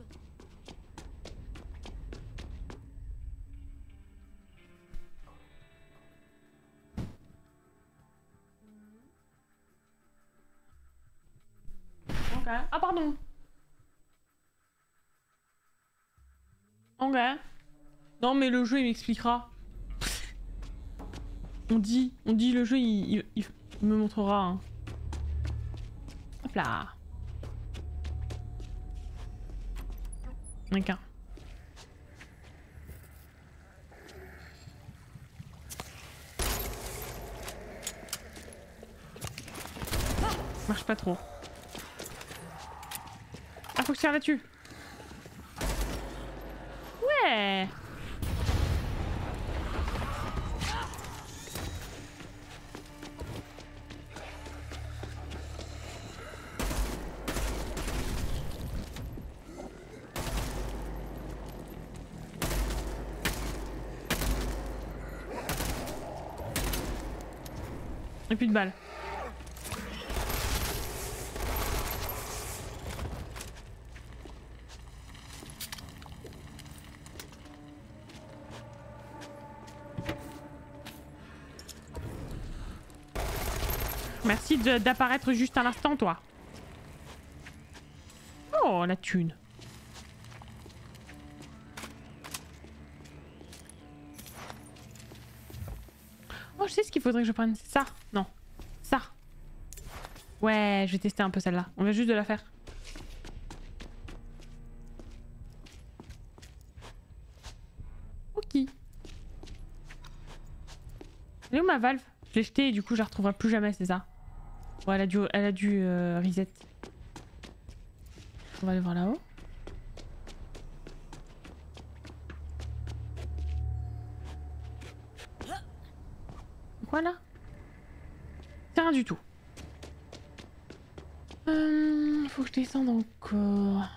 Ok. Ah pardon. Ok. Non mais le jeu il m'expliquera. On dit, on dit le jeu il, il, il, il me montrera. Hein. Hop là. Ok. Marche pas trop. Ah faut que je tire là-dessus. Ouais. Et plus de balles. Merci d'apparaître juste à l'instant, toi. Oh, la thune. Oh, je sais ce qu'il faudrait que je prenne. C'est ça. Non. Ça. Ouais, je vais tester un peu celle-là. On vient juste de la faire. Ok. Elle est où ma valve? Je l'ai jetée et du coup je la retrouverai plus jamais, c'est ça? Ouais, elle a dû, elle a dû euh, reset. On va aller voir là-haut. Quoi là? C'est rien du tout. Il euh, faut que je descende encore.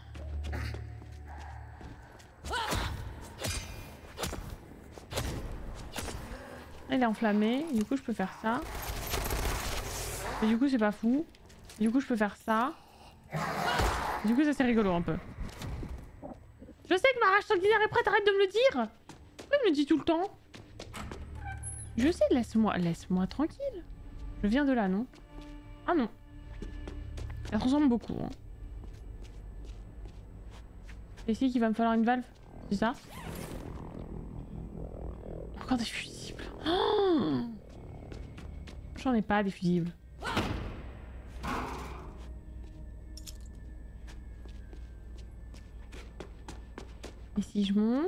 Elle est enflammée, du coup je peux faire ça. Et du coup c'est pas fou. Du coup je peux faire ça. Du coup ça c'est rigolo un peu. Je sais que ma rage sanguinaire est prête, arrête de me le dire. Pourquoi il me le dit tout le temps? Je sais, laisse-moi, laisse-moi tranquille. Je viens de là, non? Ah non. Elle ressemble beaucoup. Hein. C'est ici qu'il va me falloir une valve, c'est ça? Encore des fusibles. Oh, j'en ai pas des fusibles. Et si je monte?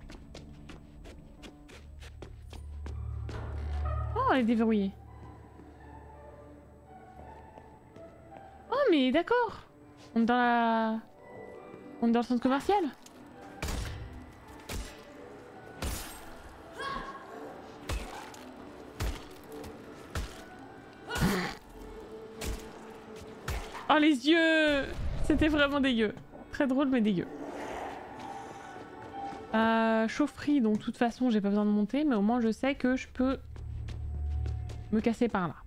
Oh, elle est déverrouillée. Oh, mais d'accord. On est dans la... On est dans le centre commercial. Oh, les yeux! C'était vraiment dégueu. Très drôle, mais dégueu. Euh, chaufferie, donc de toute façon, j'ai pas besoin de monter, mais au moins je sais que je peux me casser par là.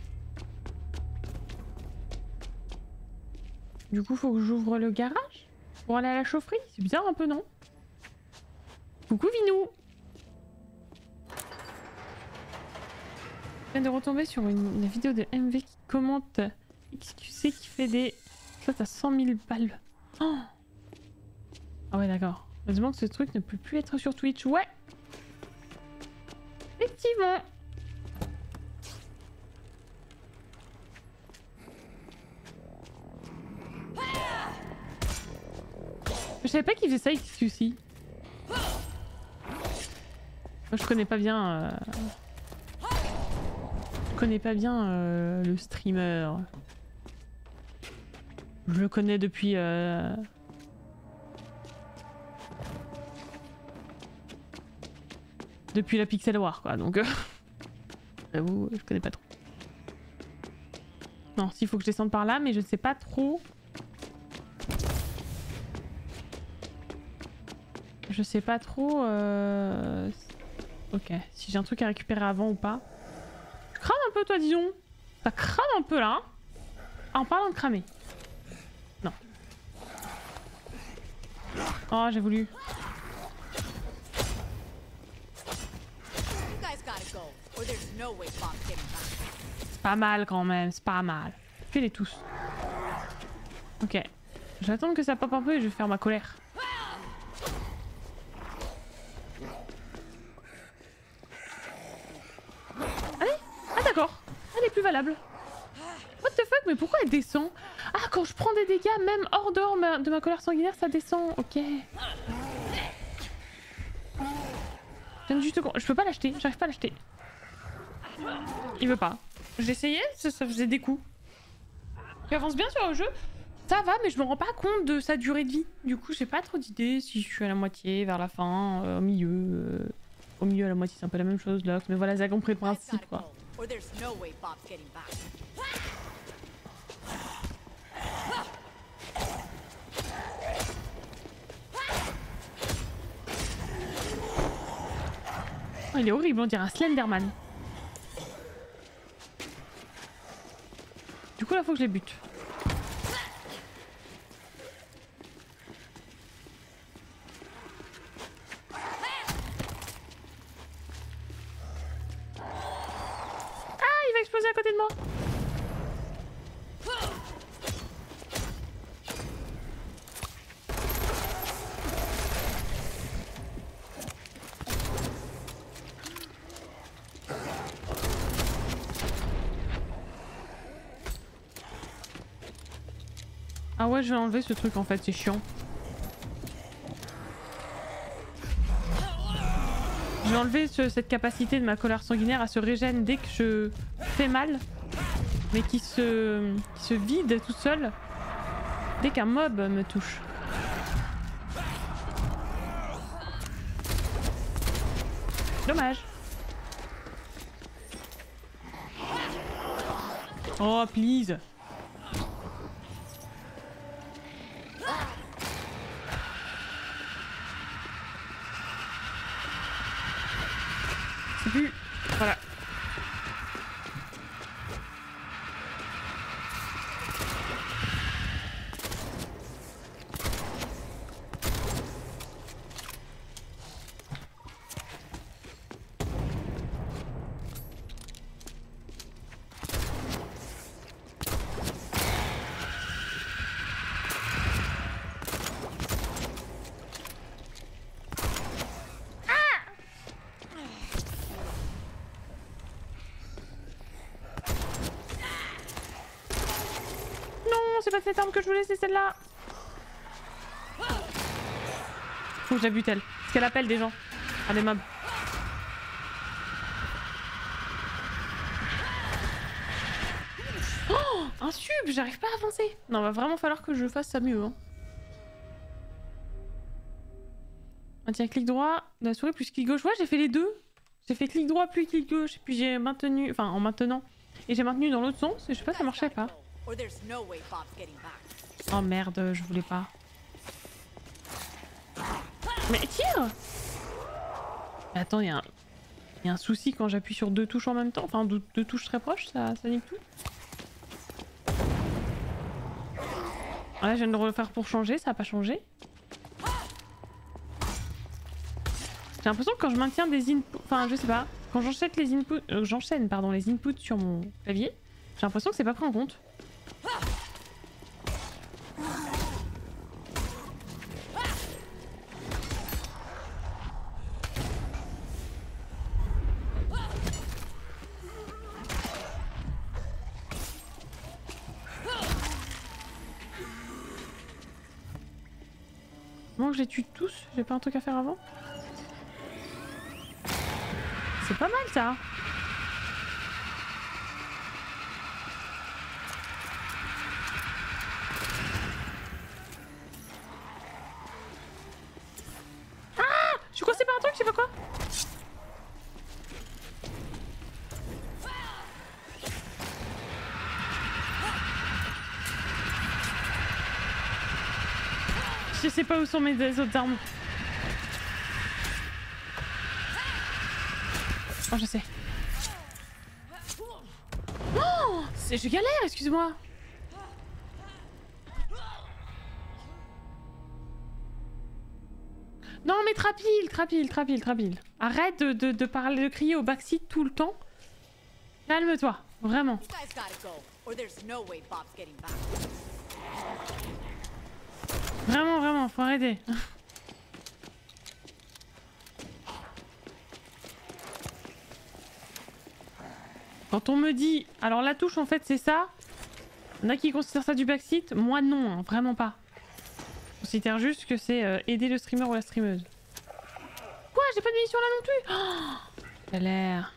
Du coup, faut que j'ouvre le garage pour aller à la chaufferie. C'est bizarre un peu, non? Coucou Vinou! Je viens de retomber sur une, une vidéo de M V qui commente X Q C qui fait des shots à cent mille balles. Oh, ah ouais, d'accord. Heureusement que ce truc ne peut plus être sur Twitch. Ouais! Effectivement! Je savais pas qu'il faisait ça avec X Q C. Moi, je connais pas bien... Euh... Je connais pas bien euh, le streamer. Je le connais depuis... Euh... Depuis la Pixel War, quoi, donc... Euh... J'avoue, je connais pas trop. Non, s'il faut que je descende par là, mais je ne sais pas trop... Je sais pas trop... Euh... Ok, si j'ai un truc à récupérer avant ou pas. Tu crames un peu, toi, disons. Ça crame un peu, là. Ah, en parlant de cramer. Non. Oh, j'ai voulu... C'est pas mal quand même, c'est pas mal. Fais-les tous. Ok. J'attends que ça pop un peu et je vais faire ma colère. Allez. Ah d'accord. Elle est plus valable. What the fuck, mais pourquoi elle descend? Ah, quand je prends des dégâts, même hors dehors de ma colère sanguinaire, ça descend. Ok. Je viens juste... Je peux pas l'acheter, j'arrive pas à l'acheter. Il veut pas. J'ai essayé, ça, ça faisait des coups. Tu avances bien sur le jeu. Ça va, mais je me rends pas compte de sa durée de vie. Du coup, j'ai pas trop d'idées si je suis à la moitié, vers la fin, euh, au milieu. Euh, au milieu, à la moitié, c'est un peu la même chose là. Mais voilà, j'ai compris le principe, quoi. Oh, il est horrible, on dirait un Slenderman. Du coup, là, faut que je les bute. Ah, il va exploser à côté de moi. Ah ouais, je vais enlever ce truc en fait, c'est chiant. Je vais enlever ce, cette capacité de ma colère sanguinaire à se régénérer dès que je fais mal, mais qui se, qui se vide tout seul dès qu'un mob me touche. Dommage. Oh, please. Voilà. pas cette arme que je voulais, c'est celle-là. Faut que je la bute elle. Parce qu'elle appelle des gens. Ah, des mobs. Oh, un sub, j'arrive pas à avancer. Non, va vraiment falloir que je fasse ça mieux. Hein. On tient clic droit de la souris plus clic gauche. Ouais, j'ai fait les deux. J'ai fait clic droit plus clic gauche. Et puis j'ai maintenu, enfin en maintenant. Et j'ai maintenu dans l'autre sens. Et je sais pas, ça marchait pas. Oh merde, je voulais pas. Mais tire! Mais attends, il y a un... y a un souci quand j'appuie sur deux touches en même temps. Enfin, deux, deux touches très proches, ça, ça nique tout. Là, je viens de le refaire pour changer, ça a pas changé. J'ai l'impression que quand je maintiens des inputs... Enfin, je sais pas. Quand j'enchaîne les inputs... Euh, j'enchaîne, pardon, les inputs sur mon clavier, j'ai l'impression que c'est pas pris en compte. Bon, je les tue tous, j'ai pas un truc à faire avant. C'est pas mal ça. Ah, je suis coincée par un truc, je sais pas quoi. Je sais pas où sont mes autres armes. Oh, je sais. Oh, je galère, excuse-moi. Non, mais trapile, trapile, trapile, trapile. Arrête de, de, de parler, de crier au backseat tout le temps. Calme-toi, vraiment. Vraiment, vraiment, faut arrêter. Quand on me dit... Alors la touche en fait c'est ça. Il y en a qui considèrent ça du backseat. Moi non, hein, vraiment pas. Je considère juste que c'est euh, aider le streamer ou la streameuse. Quoi? J'ai pas de munitions là non plus. Oh, galère.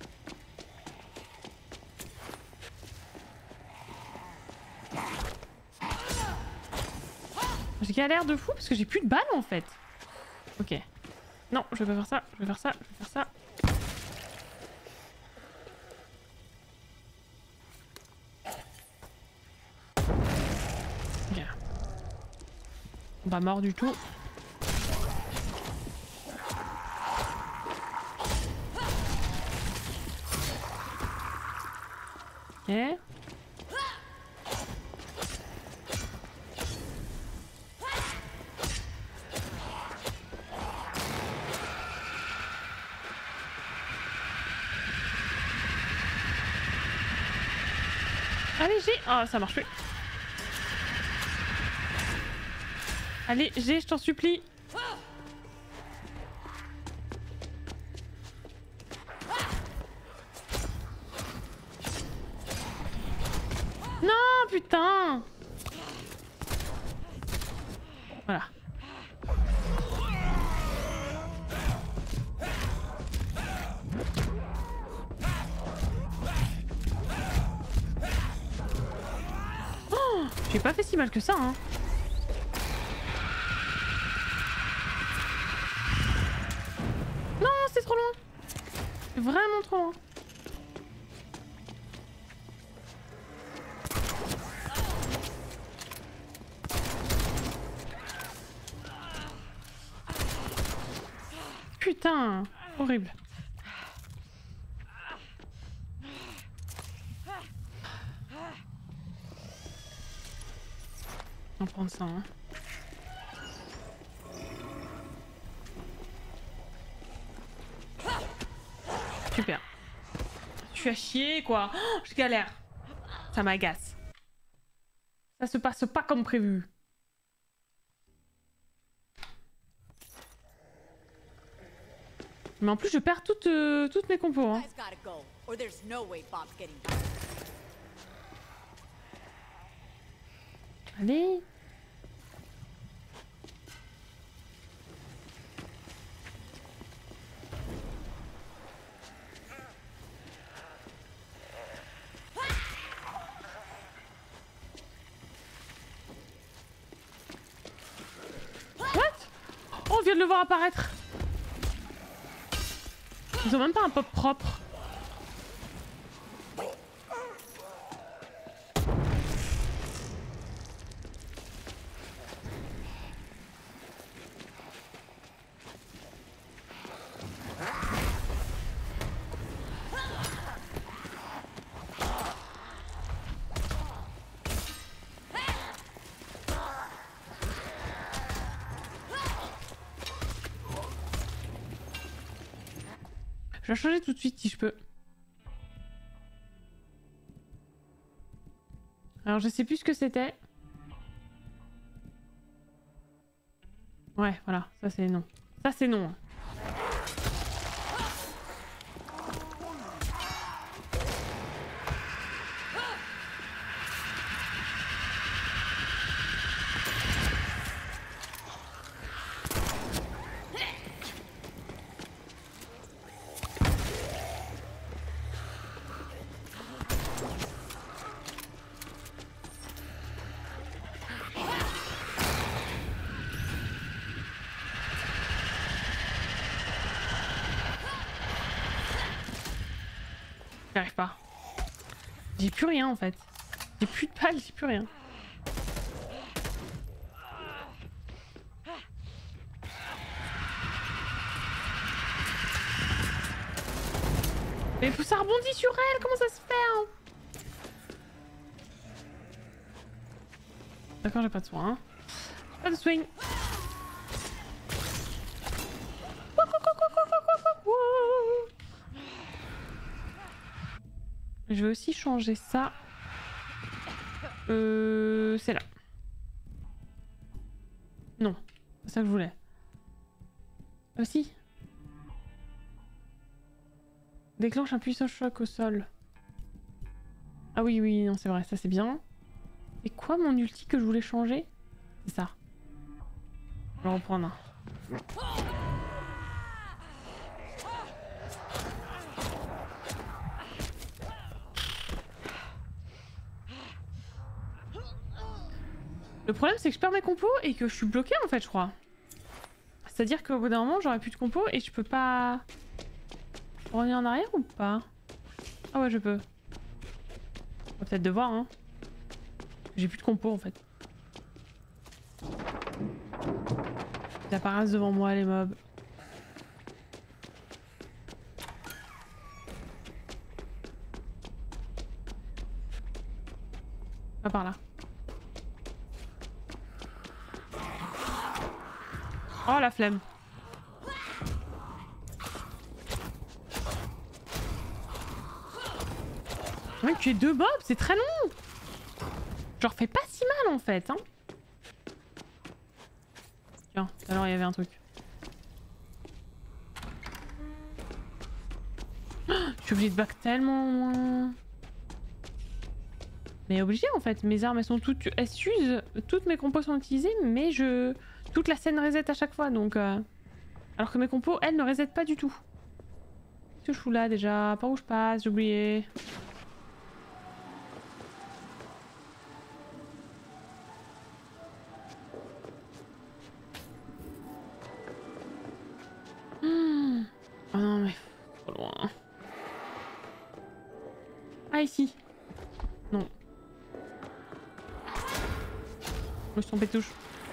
J'ai galère de fou parce que j'ai plus de balles en fait. Ok. Non, je vais pas faire ça, je vais faire ça, je vais faire ça. Ok. Pas mort du tout. Ok. Allez, G. Oh, ça marche plus. Allez, G, je t'en supplie. Non, putain. Voilà. J'ai pas fait si mal que ça, hein. Non, c'est trop loin. C'est vraiment trop loin. Putain, horrible. On va prendre ça, hein. Super. Je suis à chier, quoi. Oh, je galère. Ça m'agace. Ça se passe pas comme prévu. Mais en plus, je perds toutes, euh, toutes mes compos, hein. Allez. What? Oh, on vient de le voir apparaître. Ils ont même pas un pop propre. Je vais changer tout de suite si je peux. Alors je sais plus ce que c'était. Ouais, voilà, ça c'est non. Ça c'est non. J'arrive pas. J'ai plus rien en fait. J'ai plus de balles, j'ai plus rien. Mais ça rebondit sur elle, comment ça se fait hein? D'accord, j'ai pas de soin. Hein. Pas de swing. Je vais aussi changer ça. Euh, c'est là. Non, c'est ça que je voulais. Aussi. Déclenche un puissant choc au sol. Ah oui, oui, non, c'est vrai, ça c'est bien. C'est quoi mon ulti que je voulais changer? C'est ça. Je vais en reprendre un. Le problème c'est que je perds mes compos et que je suis bloquée en fait je crois. C'est-à-dire qu'au bout d'un moment j'aurai plus de compos et je peux pas... revenir en arrière ou pas? Ah ouais je peux. On va peut-être devoir hein. J'ai plus de compos en fait. Ils apparaissent devant moi les mobs. Pas par là. Oh la flemme. Ouais, tu es deux mobs, c'est très long. Je leur fais pas si mal en fait. Hein. Tiens, alors il y avait un truc. Oh, je suis obligée de back tellement loin. Mais obligée en fait, mes armes elles sont toutes... Elles s'usent, toutes mes compos sont utilisées, mais je... Toute la scène reset à chaque fois, donc... Euh... Alors que mes compos, elles, ne resettent pas du tout. Qu'est-ce que je fous là déjà? Par où je passe? J'ai oublié. Mmh. Oh non mais... Trop loin. Ah ici. Non. Je me suis trompée de touche.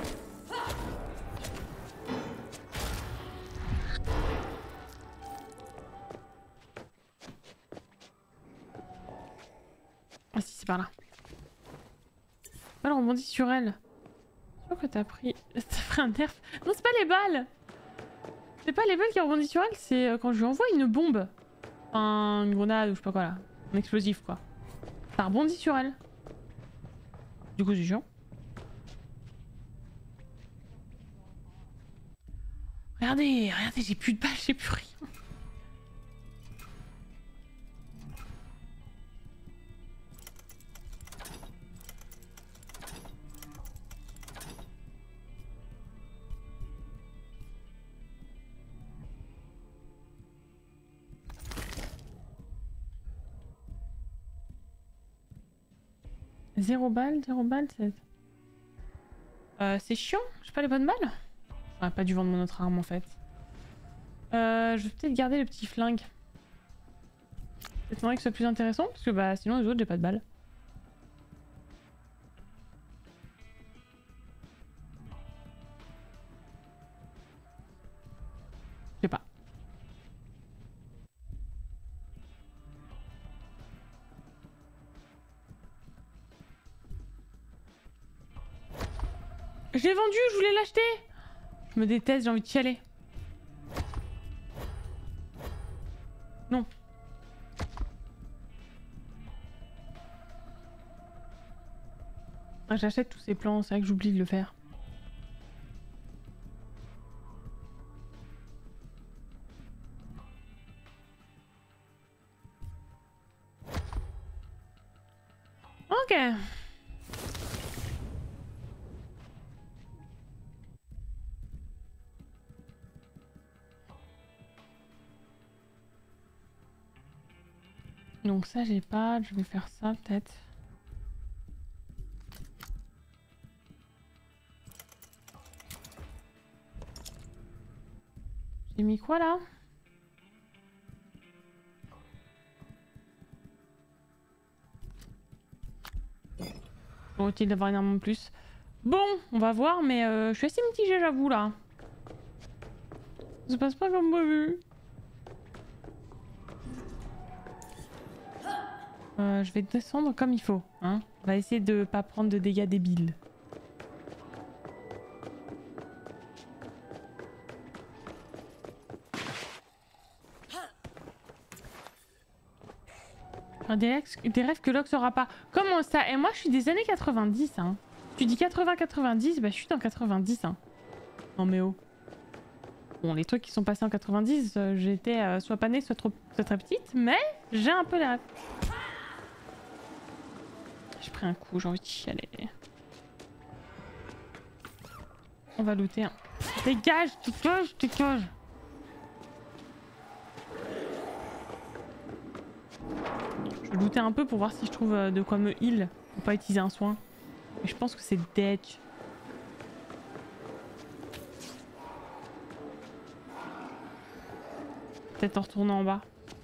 Ah si, c'est par là. Elle rebondit sur elle. Je crois que t'as pris... T'as pris un nerf. Non, c'est pas les balles. C'est pas les balles qui rebondissent sur elle, c'est quand je lui envoie une bombe. Enfin, une grenade ou je sais pas quoi là. Un explosif quoi. Ça rebondit sur elle. Du coup, c'est chiant. Regardez, regardez, j'ai plus de balles, j'ai plus rien. Zéro balle, zéro balle, c'est... Euh, c'est chiant, j'ai pas les bonnes balles. J'aurais pas dû vendre mon autre arme en fait. Euh, je vais peut-être garder le petit flingue. Peut-être que ce soit plus intéressant parce que bah sinon les autres j'ai pas de balles. Je sais pas. Je l'ai vendu, je voulais l'acheter. Je me déteste, j'ai envie de chialer. Non. Ah, j'achète tous ces plans, c'est vrai que j'oublie de le faire. Ok. Donc ça j'ai pas, je vais faire ça peut-être. J'ai mis quoi là? Bon, utile d'avoir une arme en plus. Bon, on va voir, mais euh, je suis assez mitigée j'avoue là. Ça se passe pas comme prévu. Euh, je vais descendre comme il faut, hein. On va essayer de pas prendre de dégâts débiles. Des rêves, des rêves que Locke saura pas. Comment ça? Et moi je suis des années quatre-vingt-dix, hein. Tu dis quatre-vingts quatre-vingt-dix, bah je suis dans quatre-vingt-dix, hein. Non mais oh. Bon, les trucs qui sont passés en quatre-vingt-dix, euh, j'étais euh, soit pas née, soit, trop, soit très petite, mais j'ai un peu les rêves. J'ai pris un coup, j'ai envie de chialer. On va looter. Hein. Dégage, dégage, dégage. Je vais looter un peu pour voir si je trouve de quoi me heal pour pas utiliser un soin. Mais je pense que c'est dead. Peut-être en retournant en bas.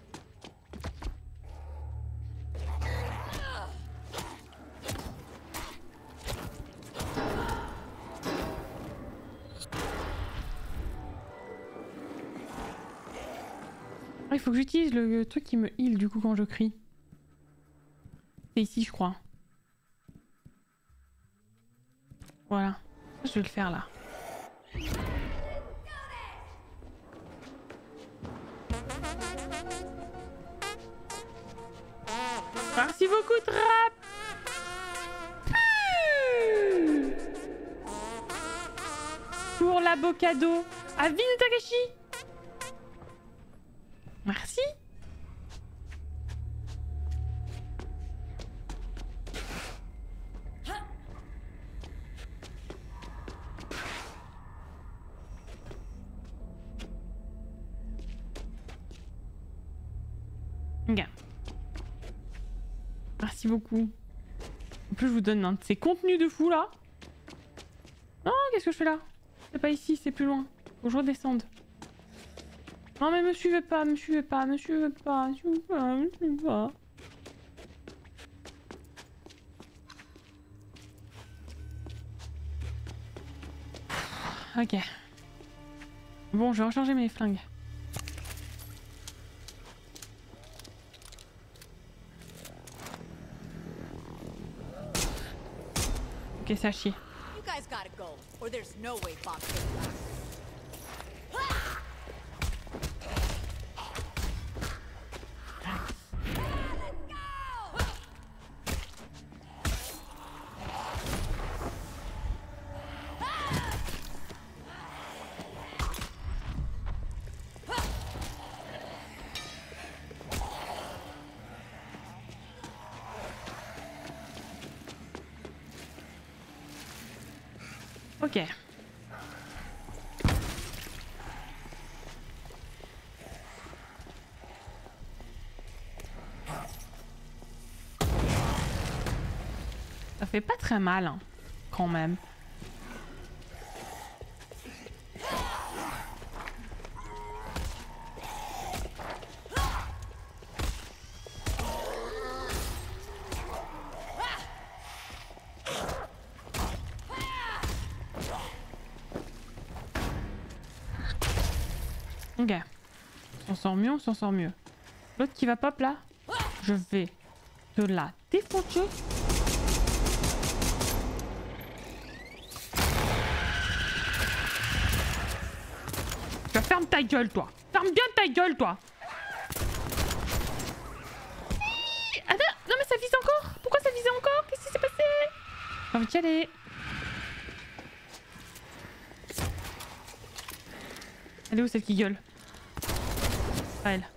Il faut que j'utilise le truc qui me heal du coup quand je crie. C'est ici je crois. Voilà. Je vais le faire là. Merci beaucoup Trap. Pour l'avocado. Avine Takashi. Merci. Okay. Merci beaucoup. En plus je vous donne un de ces contenus de fou là. Non, qu'est-ce que je fais là? C'est pas ici, c'est plus loin. Faut que je redescende. Non mais me suivez pas, me suivez pas, me suivez pas, me suivez pas, me suivez pas. Ok. Bon, je vais recharger mes flingues. Ok, ça chie. You guys gotta go, or there's no way Bob's getting back. Ok. fait pas très mal, hein, quand même. Ok. On s'en sort mieux, on s'en sort mieux. L'autre qui va pop là, je vais te la défoncer. Tu vas ferme ta gueule, toi. Ferme bien ta gueule, toi. Ah non, non mais ça vise encore. Pourquoi ça visait encore? Qu'est-ce qui s'est passé? J'ai envie d'y aller. Elle est où celle qui gueule? Pas elle.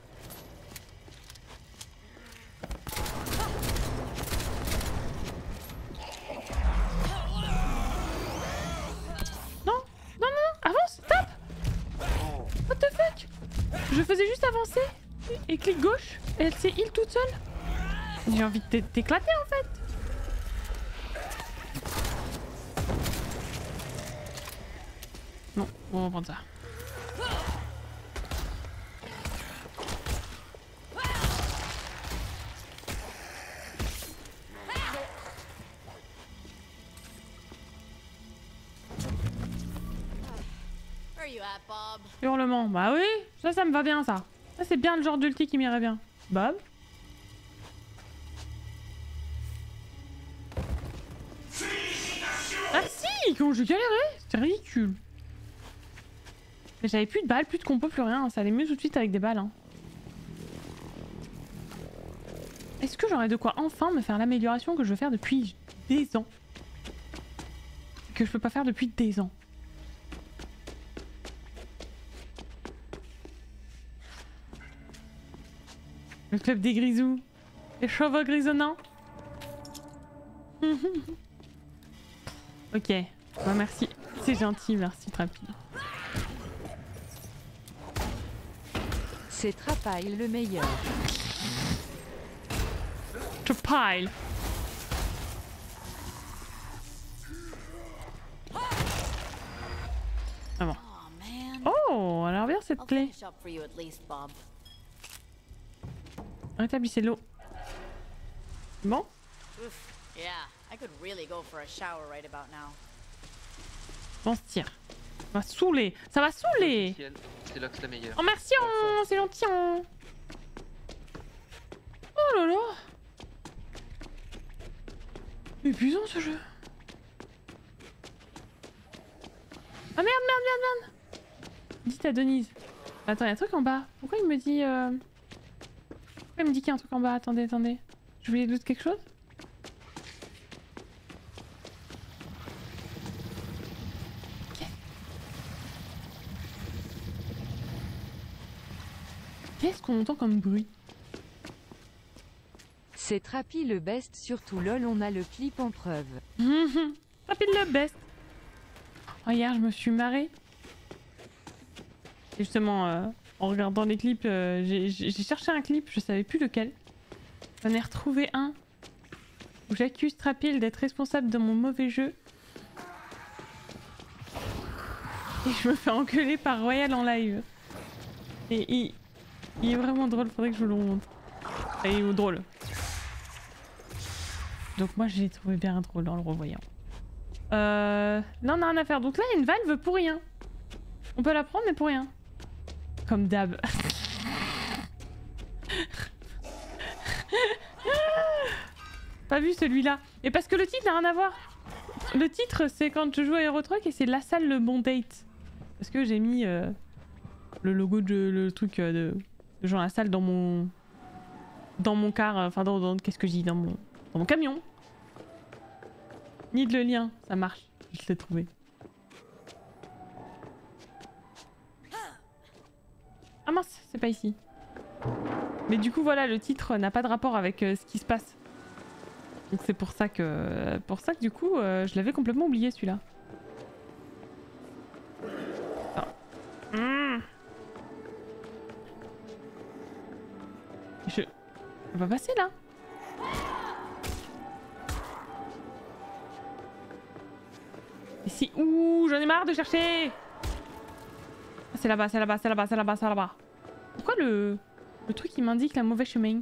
Non, non, non, non, avance, tape. What the fuck? Je faisais juste avancer et clic gauche et elle s'est heal toute seule. J'ai envie de t'éclater en fait. Non, on va prendre ça. Hurlement, bah oui, ça, ça me va bien ça. Ça, c'est bien le genre d'ulti qui m'irait bien. Bob. Merci, quand j'ai galéré, c'était ridicule. Mais j'avais plus de balles, plus de compo, plus rien. Ça allait mieux tout de suite avec des balles. Hein. Est-ce que j'aurais de quoi enfin me faire l'amélioration que je veux faire depuis des ans? Que je peux pas faire depuis des ans. Le club des grisous. Les cheveux grisonnants. Ok. Bah merci. C'est gentil, merci Trapi. C'est Trapaille le meilleur. Trapaille. Ah bon. Oh, elle a l'air bien cette clé. Rétablissez l'eau. Bon. Yeah, I could really go for a shower right about now. On se tire. Ça va saouler. Ça va saouler. C'est là que c'est la meilleure. Oh merci, on... c'est gentil. On... Oh là là. Épuisant ce jeu. Ah merde, merde, merde, merde. Dites à Denise. Attends, il y a un truc en bas. Pourquoi il me dit... Euh... Pourquoi il me dit qu'il y a un truc en bas? Attendez, attendez. Je voulais loot quelque chose? Ok. Qu'est-ce qu'on entend comme bruit? C'est Trapi le best, surtout lol, on a le clip en preuve. Trapi le best. Oh, hier, je me suis marrée. Et justement, euh, en regardant les clips, euh, j'ai cherché un clip, je savais plus lequel. J'en ai retrouvé un où j'accuse Trapil d'être responsable de mon mauvais jeu. Et je me fais engueuler par Royal en live. Et il, il est vraiment drôle, faudrait que je vous le montre. Et il est drôle. Donc moi, je l'ai trouvé bien drôle en le revoyant. Euh... Non, on a rien à faire. Donc là, il y a une valve pour rien. On peut la prendre, mais pour rien. Comme d'hab. Pas vu celui-là. Et parce que le titre n'a rien à voir. Le titre, c'est quand je joue à Euro Truck et c'est La Salle le bon date. Parce que j'ai mis euh, le logo de le truc euh, de, de Jean Lassalle dans mon dans mon car. Enfin, euh, dans, dans qu'est-ce que je dis dans mon dans mon camion. Ni de le lien, ça marche. Je l'ai trouvé. Ah mince, c'est pas ici. Mais du coup, voilà, le titre n'a pas de rapport avec euh, ce qui se passe. Donc c'est pour ça que, pour ça que du coup, euh, je l'avais complètement oublié celui-là. Oh. Mmh. Je... On va passer là. Ici. Ouh, j'en ai marre de chercher. Ah, c'est là-bas, c'est là-bas, c'est là-bas, c'est là-bas, c'est là-bas. Pourquoi le... le truc il m'indique la mauvais chemin?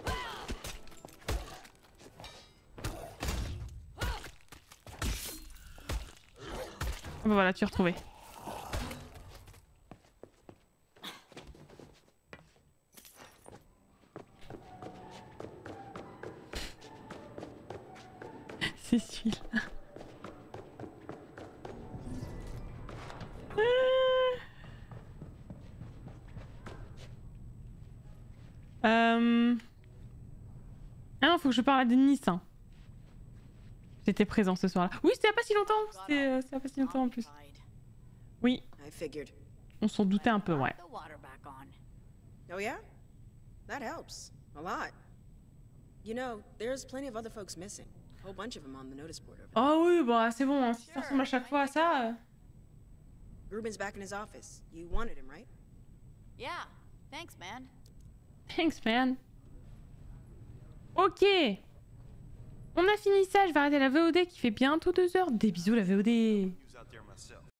Ah bah voilà, tu as retrouvé. C'est celui-là. Euh... Ah non, faut que je parle à Denis. Hein. J'étais présent ce soir-là. Oui, c'était il y a pas si longtemps. C'était euh, il y a pas si longtemps en plus. Oui. On s'en doutait un peu, ouais. Oh yeah? That helps. A lot. You know, there's plenty of other folks missing. A whole bunch of them on the notice board over there. Oh oui, bah c'est bon, hein. Si ça ressemble à chaque fois à ça... Euh... Ruben's back in his office. You wanted him, right? Yeah. Thanks, man. Thanks, man. Ok. On a fini ça, je vais arrêter la V O D qui fait bientôt deux heures. Des bisous la V O D.